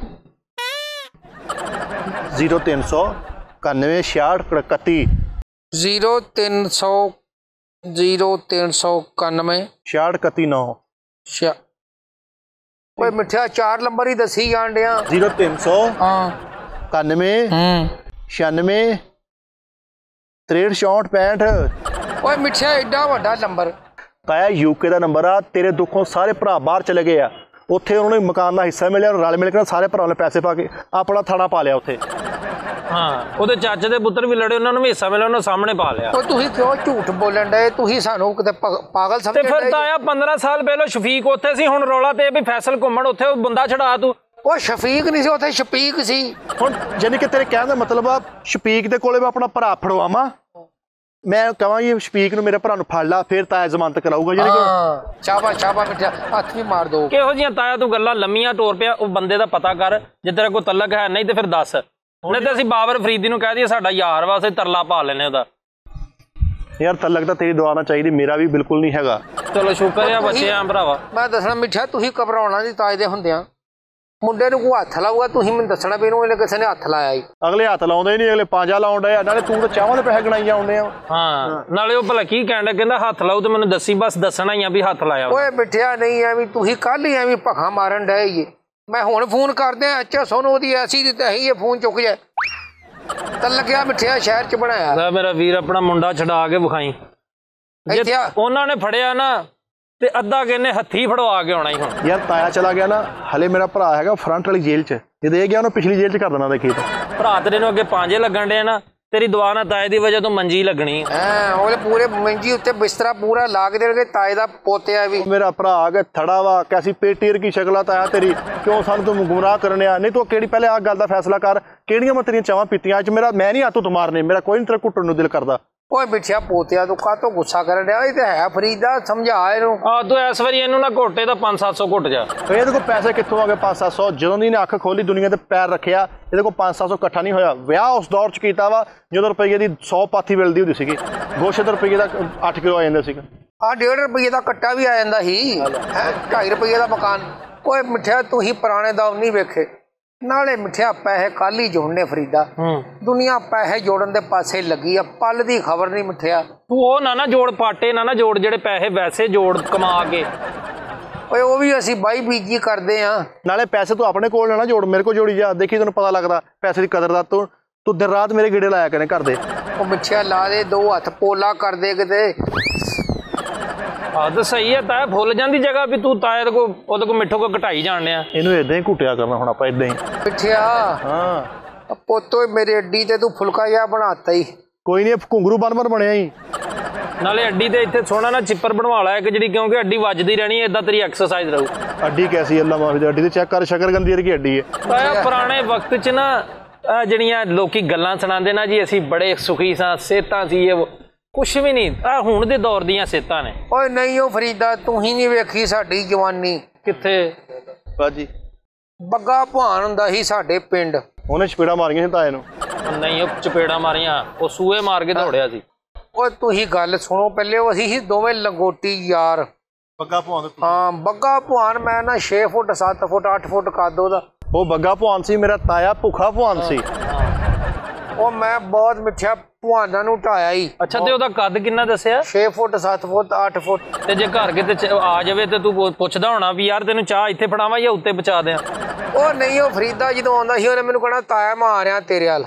ਜ਼ੀਰੋ ਤਿੰਨ ਸੌ ਇਕਾਨਵੇਂ ਛਿਆਹਠ ਇਕੱਤੀ ਜ਼ੀਰੋ ਤਿੰਨ ਸੌ ਜ਼ੀਰੋ ਤਿੰਨ ਸੌ ਇਕਾਨਵੇਂ ਛਿਆਹਠ ਇਕੱਤੀ ਨੌ। ਛਿਆ ਓਏ ਮਿੱਠਿਆ ਚਾਰ ਨੰਬਰ ਹੀ ਦੱਸੀ ਜਾਣ ਡਿਆ। ਜ਼ੀਰੋ ਤਿੰਨ ਸੌ ਹਾਂ ਇਕਾਨਵੇਂ ਹੂੰ ਛਿਆਨਵੇਂ ਤ੍ਰੇਹਠ ਚੌਂਹਠ ਪੈਂਹਠ। ਓਏ ਮਿੱਠਿਆ ਐਡਾ ਵੱਡਾ ਨੰਬਰ? ਤਾਇਆ ਯੂਕੇ ਦਾ ਨੰਬਰ ਆ। ਤੇਰੇ ਦੁੱਖੋਂ ਸਾਰੇ ਭਰਾ ਬਾਹਰ ਚਲੇ ਗਏ ਆ, ਉੱਥੇ ਉਹਨਾਂ ਨੂੰ ਮਕਾਨ ਦਾ ਹਿੱਸਾ ਮਿਲਿਆ, ਰਲ ਮਿਲ ਕੇ ਸਾਰੇ ਭਰਾਵਾਂ ਨੇ ਪੈਸੇ ਪਾ ਕੇ ਆਪਣਾ ਥਾਣਾ ਪਾ ਲਿਆ ਉੱਥੇ। ਹਾਂ ਉਹਦੇ ਚਾਚੇ ਦੇ ਪੁੱਤਰ ਵੀ ਲੜੇ, ਉਹਨਾਂ ਨੂੰ ਵੀ ਹਿੱਸਾ ਮਿਲਿਆ, ਉਹਨਾਂ ਸਾਹਮਣੇ ਪਾ ਲਿਆ। ਓਏ ਤੁਸੀਂ ਕਿਉਂ ਝੂਠ ਬੋਲਣ ਡਏ? ਤੁਸੀਂ ਸਾਨੂੰ ਕਿਤੇ ਪਾਗਲ ਸਮਝਦੇ? ਤੇ ਫਿਰ ਤਾਇਆ ਪੰਦਰਾਂ ਸਾਲ ਪਹਿਲਾਂ ਸ਼ਫੀਕ ਉੱਥੇ ਸੀ, ਹੁਣ ਰੌਲਾ ਤੇ ਵੀ ਫੈਸਲ ਘੁੰਮਣ ਉੱਥੇ ਉਹ ਬੰਦਾ ਛੜਾ ਤੂੰ। ਉਹ ਸ਼ਫੀਕ ਨਹੀਂ ਸੀ ਉੱਥੇ, ਸ਼ਪੀਕ ਸੀ। ਹੁਣ ਜਾਨੀ ਕਿ ਤੇਰੇ ਕਹਿਣ ਦਾ ਮਤਲਬ ਆ ਸ਼ਪੀਕ ਦੇ ਕੋਲੇ ਮੈਂ ਆਪਣਾ ਭਰਾ ਫੜਵਾਵਾਂ, ਮੈਂ ਕਹਾਂਗੀ ਸ਼ਪੀਕ ਨੂੰ ਮੇਰੇ ਭਰਾ ਨੂੰ ਫੜ ਲਾ, ਫਿਰ ਤਾਇਆ ਜ਼ਮਾਨਤ ਕਰਾਊਗਾ। ਜਾਨੀ ਕਿ ਸ਼ਾਬਾਸ਼ ਸ਼ਾਬਾਸ਼ ਮਿੱਠਿਆ, ਹੱਥ ਵੀ ਮਾਰ ਦੋ। ਕਿਹੋ ਜਿਹੀਆਂ ਤਾਇਆ ਤੂੰ ਗੱਲਾਂ ਲੰਮੀਆਂ ਟੋਰ ਪਿਆ, ਉਹ ਬੰਦੇ ਦਾ ਪਤਾ ਕਰ, ਜੇ ਤੇਰਾ ਕੋਈ ਤਲਕ ਹੈ, ਨਹੀਂ ਤੇ ਫਿਰ ਦੱਸ। ਉਹਨੇ ਤੇ ਅਸੀਂ ਬਾਬਰ ਫਰੀਦੀ ਨੂੰ ਕਹਿ ਦਈਏ ਸਾਡਾ ਯਾਰ ਵਾ, ਅਸੀਂ ਤਰਲਾ ਪਾ ਲੈਨੇ ਉਹਦਾ। ਯਾਰ ਤਲਕ ਤਾਂ ਤੇਰੀ ਦੁਆ ਨਾਲ ਚਾਹੀਦੀ, ਮੇਰਾ ਵੀ ਬਿਲਕੁਲ ਨਹੀਂ ਹੈਗਾ। ਚਲੋ ਸ਼ੁਕਰ ਆ ਬੱਚੇ ਆ ਭਰਾਵਾ। ਮੈਂ ਦੱਸਣਾ ਮਿੱਠਿਆ, ਤੁਸੀਂ ਘਬਰਾਉਣਾ ਨਹੀਂ ਤਾਏ ਦੇ ਹੁੰਦਿਆਂ। ਮੁੰਡੇ ਨੂੰ ਕੋਈ ਹੱਥ ਲਾਊਗਾ, ਤੁਸੀਂ ਮੈਨੂੰ ਦੱਸਣਾ ਵੀ ਇਹਨੂੰ ਇਹਨੇ ਕਿਸੇ ਨੇ ਹੱਥ ਲਾਇਆ ਹੀ। ਅਗਲੇ ਹੱਥ ਲਾਉਂਦੇ ਨਹੀਂ, ਅਗਲੇ ਪੰਜਾ ਲਾਉਣ ਡਏ, ਨਾਲੇ ਤੂੰ ਤਾਂ ਚਾਹਾਂ ਦੇ ਪੈਸੇ ਗਣਾਈ ਆਉਂਦੇ ਆ। ਹਾਂ ਨਾਲੇ ਉਹ ਭਲਾ ਕੀ ਕਹਿਣ ਡਿਆ, ਕਹਿੰਦਾ ਹੱਥ ਲਾਉ ਤੇ ਮੈਨੂੰ ਦੱਸੀ, ਬਸ ਦੱਸਣਾ ਹੀ ਆ ਵੀ ਹੱਥ ਲਾਇਆ। ਓਏ ਮਿੱਠਿਆ ਨਹੀਂ ਐਵੇਂ, ਤੁਸੀਂ ਕੱਲ ਹੀ ਐਵੇਂ ਭਖਾ ਮਾਰਨ ਡਏ ਹੀ। ਮੈਂ ਹੁਣ ਫੋਨ ਕਰਦੇ ਆ ਐਚ ਐਸ ਓ ਨੂੰ, ਉਹਦੀ ਐਸੀ ਦੀ ਤਹੀ ਇਹ ਫੋਨ ਚੁੱਕ ਜਾਏ ਤਾਂ ਲੱਗਿਆ ਮਿੱਠਿਆ ਸ਼ਹਿਰ ਚ ਬਣਾਇਆ। ਮੇਰਾ ਵੀਰ ਆਪਣਾ ਮੁੰਡਾ ਛਡਾ ਕੇ ਵਿਖਾਈ, ਜੇ ਉਹਨਾਂ ਨੇ ਫੜਿਆ ਨਾ ਤੇ ਅੱਧਾ ਕਹਿੰਦੇ ਹੱਥੀ ਫੜਵਾ ਕੇ ਆਉਣਾ ਹੀ। ਹੁਣ ਯਾਰ ਤਾਇਆ ਚਲਾ ਗਿਆ ਨਾ, ਹਲੇ ਮੇਰਾ ਭਰਾ ਹੈਗਾ ਫਰੰਟ ਵਾਲੀ ਜੇਲ੍ਹ 'ਚ, ਜਦੋਂ ਇਹ ਗਿਆ ਉਹਨੂੰ ਪਿਛਲੀ ਜੇਲ੍ਹ 'ਚ ਕਰ ਦੇਣਾ। ਦੇਖੀ ਤਾਂ ਭਰਾ ਤੇਰੇ ਨੂੰ ਅੱਗੇ ਪਾਂਜੇ ਲੱਗਣ ਡੇ ਨਾ, ਤੇਰੀ ਦੁਆ ਨਾਲ ਤਾਏ ਦੀ ਵਜ੍ਹਾ ਤੋਂ ਮੰਜੀ ਲੱਗਣੀ। ਹਾਂ ਉਹਦੇ ਪੂਰੇ ਮੰਜੀ ਉੱਤੇ ਬਿਸਤਰਾ ਪੂਰਾ ਲਾ ਕੇ ਦੇਣਗੇ, ਤਾਏ ਦਾ ਪੋਤਿਆ ਵੀ। ਮੇਰਾ ਭਰਾ ਆ ਕੇ ਥੜਾ ਵਾ, ਕੈਸੀ ਪੇਟੀਰ ਕੀ ਸ਼ਕਲਾ ਤਾਇਆ ਤੇਰੀ, ਕਿਉਂ ਸਾਨੂੰ ਤੂੰ ਗੁੰਮਰਾਹ ਕਰਨਿਆ? ਨਹੀਂ ਤੂੰ ਕਿਹੜੀ ਪਹਿਲੇ ਆ ਗੱਲ ਦਾ ਫੈਸਲਾ ਕਰ, ਕਿਹੜੀਆਂ ਮੈਂ ਤੇਰੀਆਂ ਚਾਵਾਂ ਪੀਤੀਆਂ ਅੱਜ? ਮੇਰਾ ਮੈਂ ਨਹੀਂ ਆਤੂ ਤੁਮਾਰਨੇ, ਮੇਰਾ ਕੋਈ ਨਹੀਂ ਤੇਰਾ ਘੁੱਟਣ ਨੂੰ ਦਿਲ ਕਰਦਾ। ਓਏ ਬਿਠਿਆ ਪੋਤਿਆ, ਤੂੰ ਕਾਹਤੋਂ ਗੁੱਸਾ ਕਰਨ ਡਿਆ? ਇਹ ਤੇ ਹੈ ਫਰੀਦਾ, ਸਮਝਾ ਇਹਨੂੰ। ਆ ਤੂੰ ਇਸ ਵਾਰੀ ਇਹਨੂੰ ਨਾ ਘੋਟੇ ਤਾਂ ਪੰਜ ਸੱਤ ਸੌ ਘੁੱਟ ਜਾ। ਇਹਦੇ ਕੋਲ ਪੈਸੇ ਕਿੱਥੋਂ ਆ ਗਏ ਪੰਜ ਸੱਤ ਸੌ? ਜਦੋਂ ਦੀ ਇਹਨੇ ਅੱਖ ਖੋਲੀ ਦੁਨੀਆ ਤੇ ਪੈਰ ਰੱਖਿਆ, ਇਹਦੇ ਕੋਲ ਪੰਜ ਸੱਤ ਸੌ ਇਕੱਠਾ ਨਹੀਂ ਹੋਇਆ। ਵਿਆਹ ਉਸ ਦੌਰ 'ਚ ਕੀਤਾ ਵਾ ਜਦੋਂ ਰੁਪਈਏ ਦੀ ਸੌ ਪਾਥੀ ਮਿਲਦੀ ਹੁੰਦੀ ਸੀਗੀ, ਗੋਸ਼ਤ ਰੁਪਈਏ ਦਾ ਅੱਠ ਕਿਲੋ ਆ ਜਾਂਦਾ ਸੀਗਾ। ਆਹ ਡੇਢ ਰੁਪਈਏ ਦਾ ਕੱਟਾ ਵੀ ਆ ਜਾਂਦਾ ਸੀ, ਹੈ ਢਾਈ ਰੁਪਈਏ ਦਾ ਮਕਾਨ। ਓਏ ਮਿੱਠਿਆ ਤੁਸੀਂ ਪੁਰਾਣੇ ਦੌਰ ਨਹੀਂ ਵੇਖੇ, ਨਾਲੇ ਮਿੱਠਿਆ ਪੈਸੇ ਕੱਲ ਹੀ ਜੋੜਨੇ ਫਰੀਦਾ। ਦੁਨੀਆ ਪੈਸੇ ਜੋੜਨ ਦੇ ਪਾਸੇ ਲੱਗੀ ਆ, ਪਲ ਦੀ ਖਬਰ ਨਹੀਂ ਮਿੱਠਿਆ। ਤੂੰ ਉਹ ਨਾ ਨਾ ਜੋੜ, ਪਾਟੇ ਨਾ ਨਾ ਜੋੜ, ਜਿਹੜੇ ਪੈਸੇ ਵੈਸੇ ਜੋੜ ਕਮਾ ਕੇ। ਓਏ ਉਹ ਵੀ ਅਸੀਂ ਬਾਈ ਬੀਜੀ ਕਰਦੇ ਆ। ਨਾਲੇ ਪੈਸੇ ਤੂੰ ਆਪਣੇ ਕੋਲ ਨਾ ਜੋੜ, ਮੇਰੇ ਕੋਲ ਜੋੜੀ ਜਾ, ਦੇਖੀ ਤੈਨੂੰ ਪਤਾ ਲੱਗਦਾ ਪੈਸੇ ਦੀ ਕਦਰ ਦਾ। ਤੂੰ ਤੂੰ ਦਿਨ ਰਾਤ ਮੇਰੇ ਗੇੜੇ ਲਾਇਆ ਕਰੇ ਘਰ ਦੇ। ਉਹ ਮਿੱਠਿਆ ਲਾ ਦੇ ਦੋ ਹੱਥ ਪੋਲਾ ਕਰ ਦੇ ਕਿਤੇ। ਆਹ ਤਾਂ ਸਹੀ ਹੈ ਤਾਇਆ, ਭੁੱਲ ਜਾਂਦੀ ਜਗ੍ਹਾ ਵੀ ਤੂੰ ਤਾਏ ਕੋ ਉਹਦੇ ਕੋ ਮਿੱਠੋ ਕੋ ਘਟਾਈ ਜਾਣਦੇ ਆ। ਇਹਨੂੰ ਇਦਾਂ ਹੀ ਘੁੱਟਿਆ ਕਰਨਾ ਹੁਣ ਆਪਾਂ, ਇਦਾਂ ਹੀ। ਮਿੱਠਿਆ ਹਾਂ ਪੋਤੋ ਮੇਰੇ ਅੱਡੀ ਤੇ ਤੂੰ ਫੁਲਕਾ ਜਿਹਾ ਬਣਾਤਾ ਹੀ। ਕੋਈ ਨਹੀਂ, ਘੁੰਗਰੂ ਬਣ ਬਣ ਬਣਿਆ ਹੀ। ਨਾਲੇ ਅੱਡੀ ਤੇ ਇੱਥੇ ਸੋਹਣਾ ਨਾ ਚਿੱਪਰ ਬਣਵਾ ਲਾ ਇੱਕ, ਜਿਹੜੀ ਕਿਉਂਕਿ ਅੱਡੀ ਵੱਜਦੀ ਰਹਿਣੀ ਹੈ, ਇਦਾਂ ਤੇਰੀ ਐਕਸਰਸਾਈਜ਼ ਰਹੂ। ਅੱਡੀ ਕੈਸੀ ਅੱਲਾ ਮਾਫੀ ਦੀ ਅੱਡੀ ਤੇ ਚੈੱਕ ਕਰ, ਸ਼ਕਰਗੰਦੀ ਵਰਗੀ ਅੱਡੀ ਹੈ। ਤਾਇਆ ਪੁਰਾਣੇ ਵਕਤ 'ਚ ਨਾ ਆ ਜਿਹੜੀਆਂ ਲੋਕੀ ਗੱਲਾਂ ਸੁਣਾਉਂਦੇ ਨਾ ਜੀ, ਅਸੀਂ ਬੜੇ ਸੁਖੀ ਸਾਂ, ਸਿਹਤਾਂ ਸੀ, ਇਹ ਕੁਛ ਵੀ ਨਹੀਂ, ਆ ਹੁਣ ਦੇ ਦੌਰ ਦੀਆਂ ਸਿਹਤਾਂ ਨੇ। ਓਏ ਨਹੀਂ ਉਹ ਫਰੀਦਾ, ਤੂੰ ਹੀ ਨਹੀਂ ਵੇਖੀ ਸਾਡੀ ਜਵਾਨੀ। ਕਿੱਥੇ ਬਾਜੀ? ਬੱਗਾ ਭਾਣ ਹੁੰਦਾ ਸੀ ਸਾਡੇ ਪਿੰਡ, ਉਹਨੇ ਚਪੇੜਾ ਮਾਰੀਆਂ ਸੀ ਤਾਏ ਨੂੰ। ਨਹੀਂ ਉਹ ਚਪੇੜਾ ਮਾਰੀਆਂ, ਉਹ ਸੂਏ ਮਾਰ ਕੇ ਦੌੜਿਆ ਸੀ। ਓਏ ਤੁਸੀਂ ਗੱਲ ਸੁਣੋ ਪਹਿਲੇ, ਉਹ ਅਸੀਂ ਸੀ ਦੋਵੇਂ ਲੰਗੋਟੀ ਯਾਰ। ਬੱਗਾ ਭਵਾਨ? ਹਾਂ ਬੱਗਾ ਭਵਾਨ, ਮੈਂ ਨਾ ਛੇ ਫੁੱਟ ਸੱਤ ਫੁੱਟ ਅੱਠ ਫੁੱਟ ਕੱਦ ਉਹਦਾ। ਉਹ ਬੱਗਾ ਭਵਾਨ ਸੀ, ਮੇਰਾ ਤਾਇਆ ਭੁੱਖਾ ਭਵਾਨ ਸੀ। ਉਹ ਮੈਂ ਬਹੁਤ ਮਿੱਠਿਆ ਭਵਾਨਾਂ ਨੂੰ ਢਾਇਆ ਹੀ। ਅੱਛਾ ਤੇ ਉਹਦਾ ਕੱਦ ਕਿੰਨਾ ਦੱਸਿਆ? ਛੇ ਫੁੱਟ ਸੱਤ ਫੁੱਟ ਅੱਠ ਫੁੱਟ। ਤੇ ਜੇ ਘਰ ਕਿਤੇ ਆ ਜਾਵੇ ਤੇ ਤੂੰ ਪੁੱਛਦਾ ਹੋਣਾ ਵੀ ਯਾਰ ਤੈਨੂੰ ਚਾਹ ਇੱਥੇ ਫੜਾਵਾਂ ਜਾਂ ਉੱਤੇ ਪਹੁੰਚਾ ਦਿਆਂ? ਉਹ ਨਹੀਂ ਉਹ ਫਰੀਦਾ ਜਦੋਂ ਆਉਂਦਾ ਸੀ ਉਹਨੇ ਮੈਨੂੰ ਕਹਿਣਾ ਤਾਇਆ ਮੈਂ ਆ ਰਿਹਾ ਤੇਰੇ ਵੱਲ।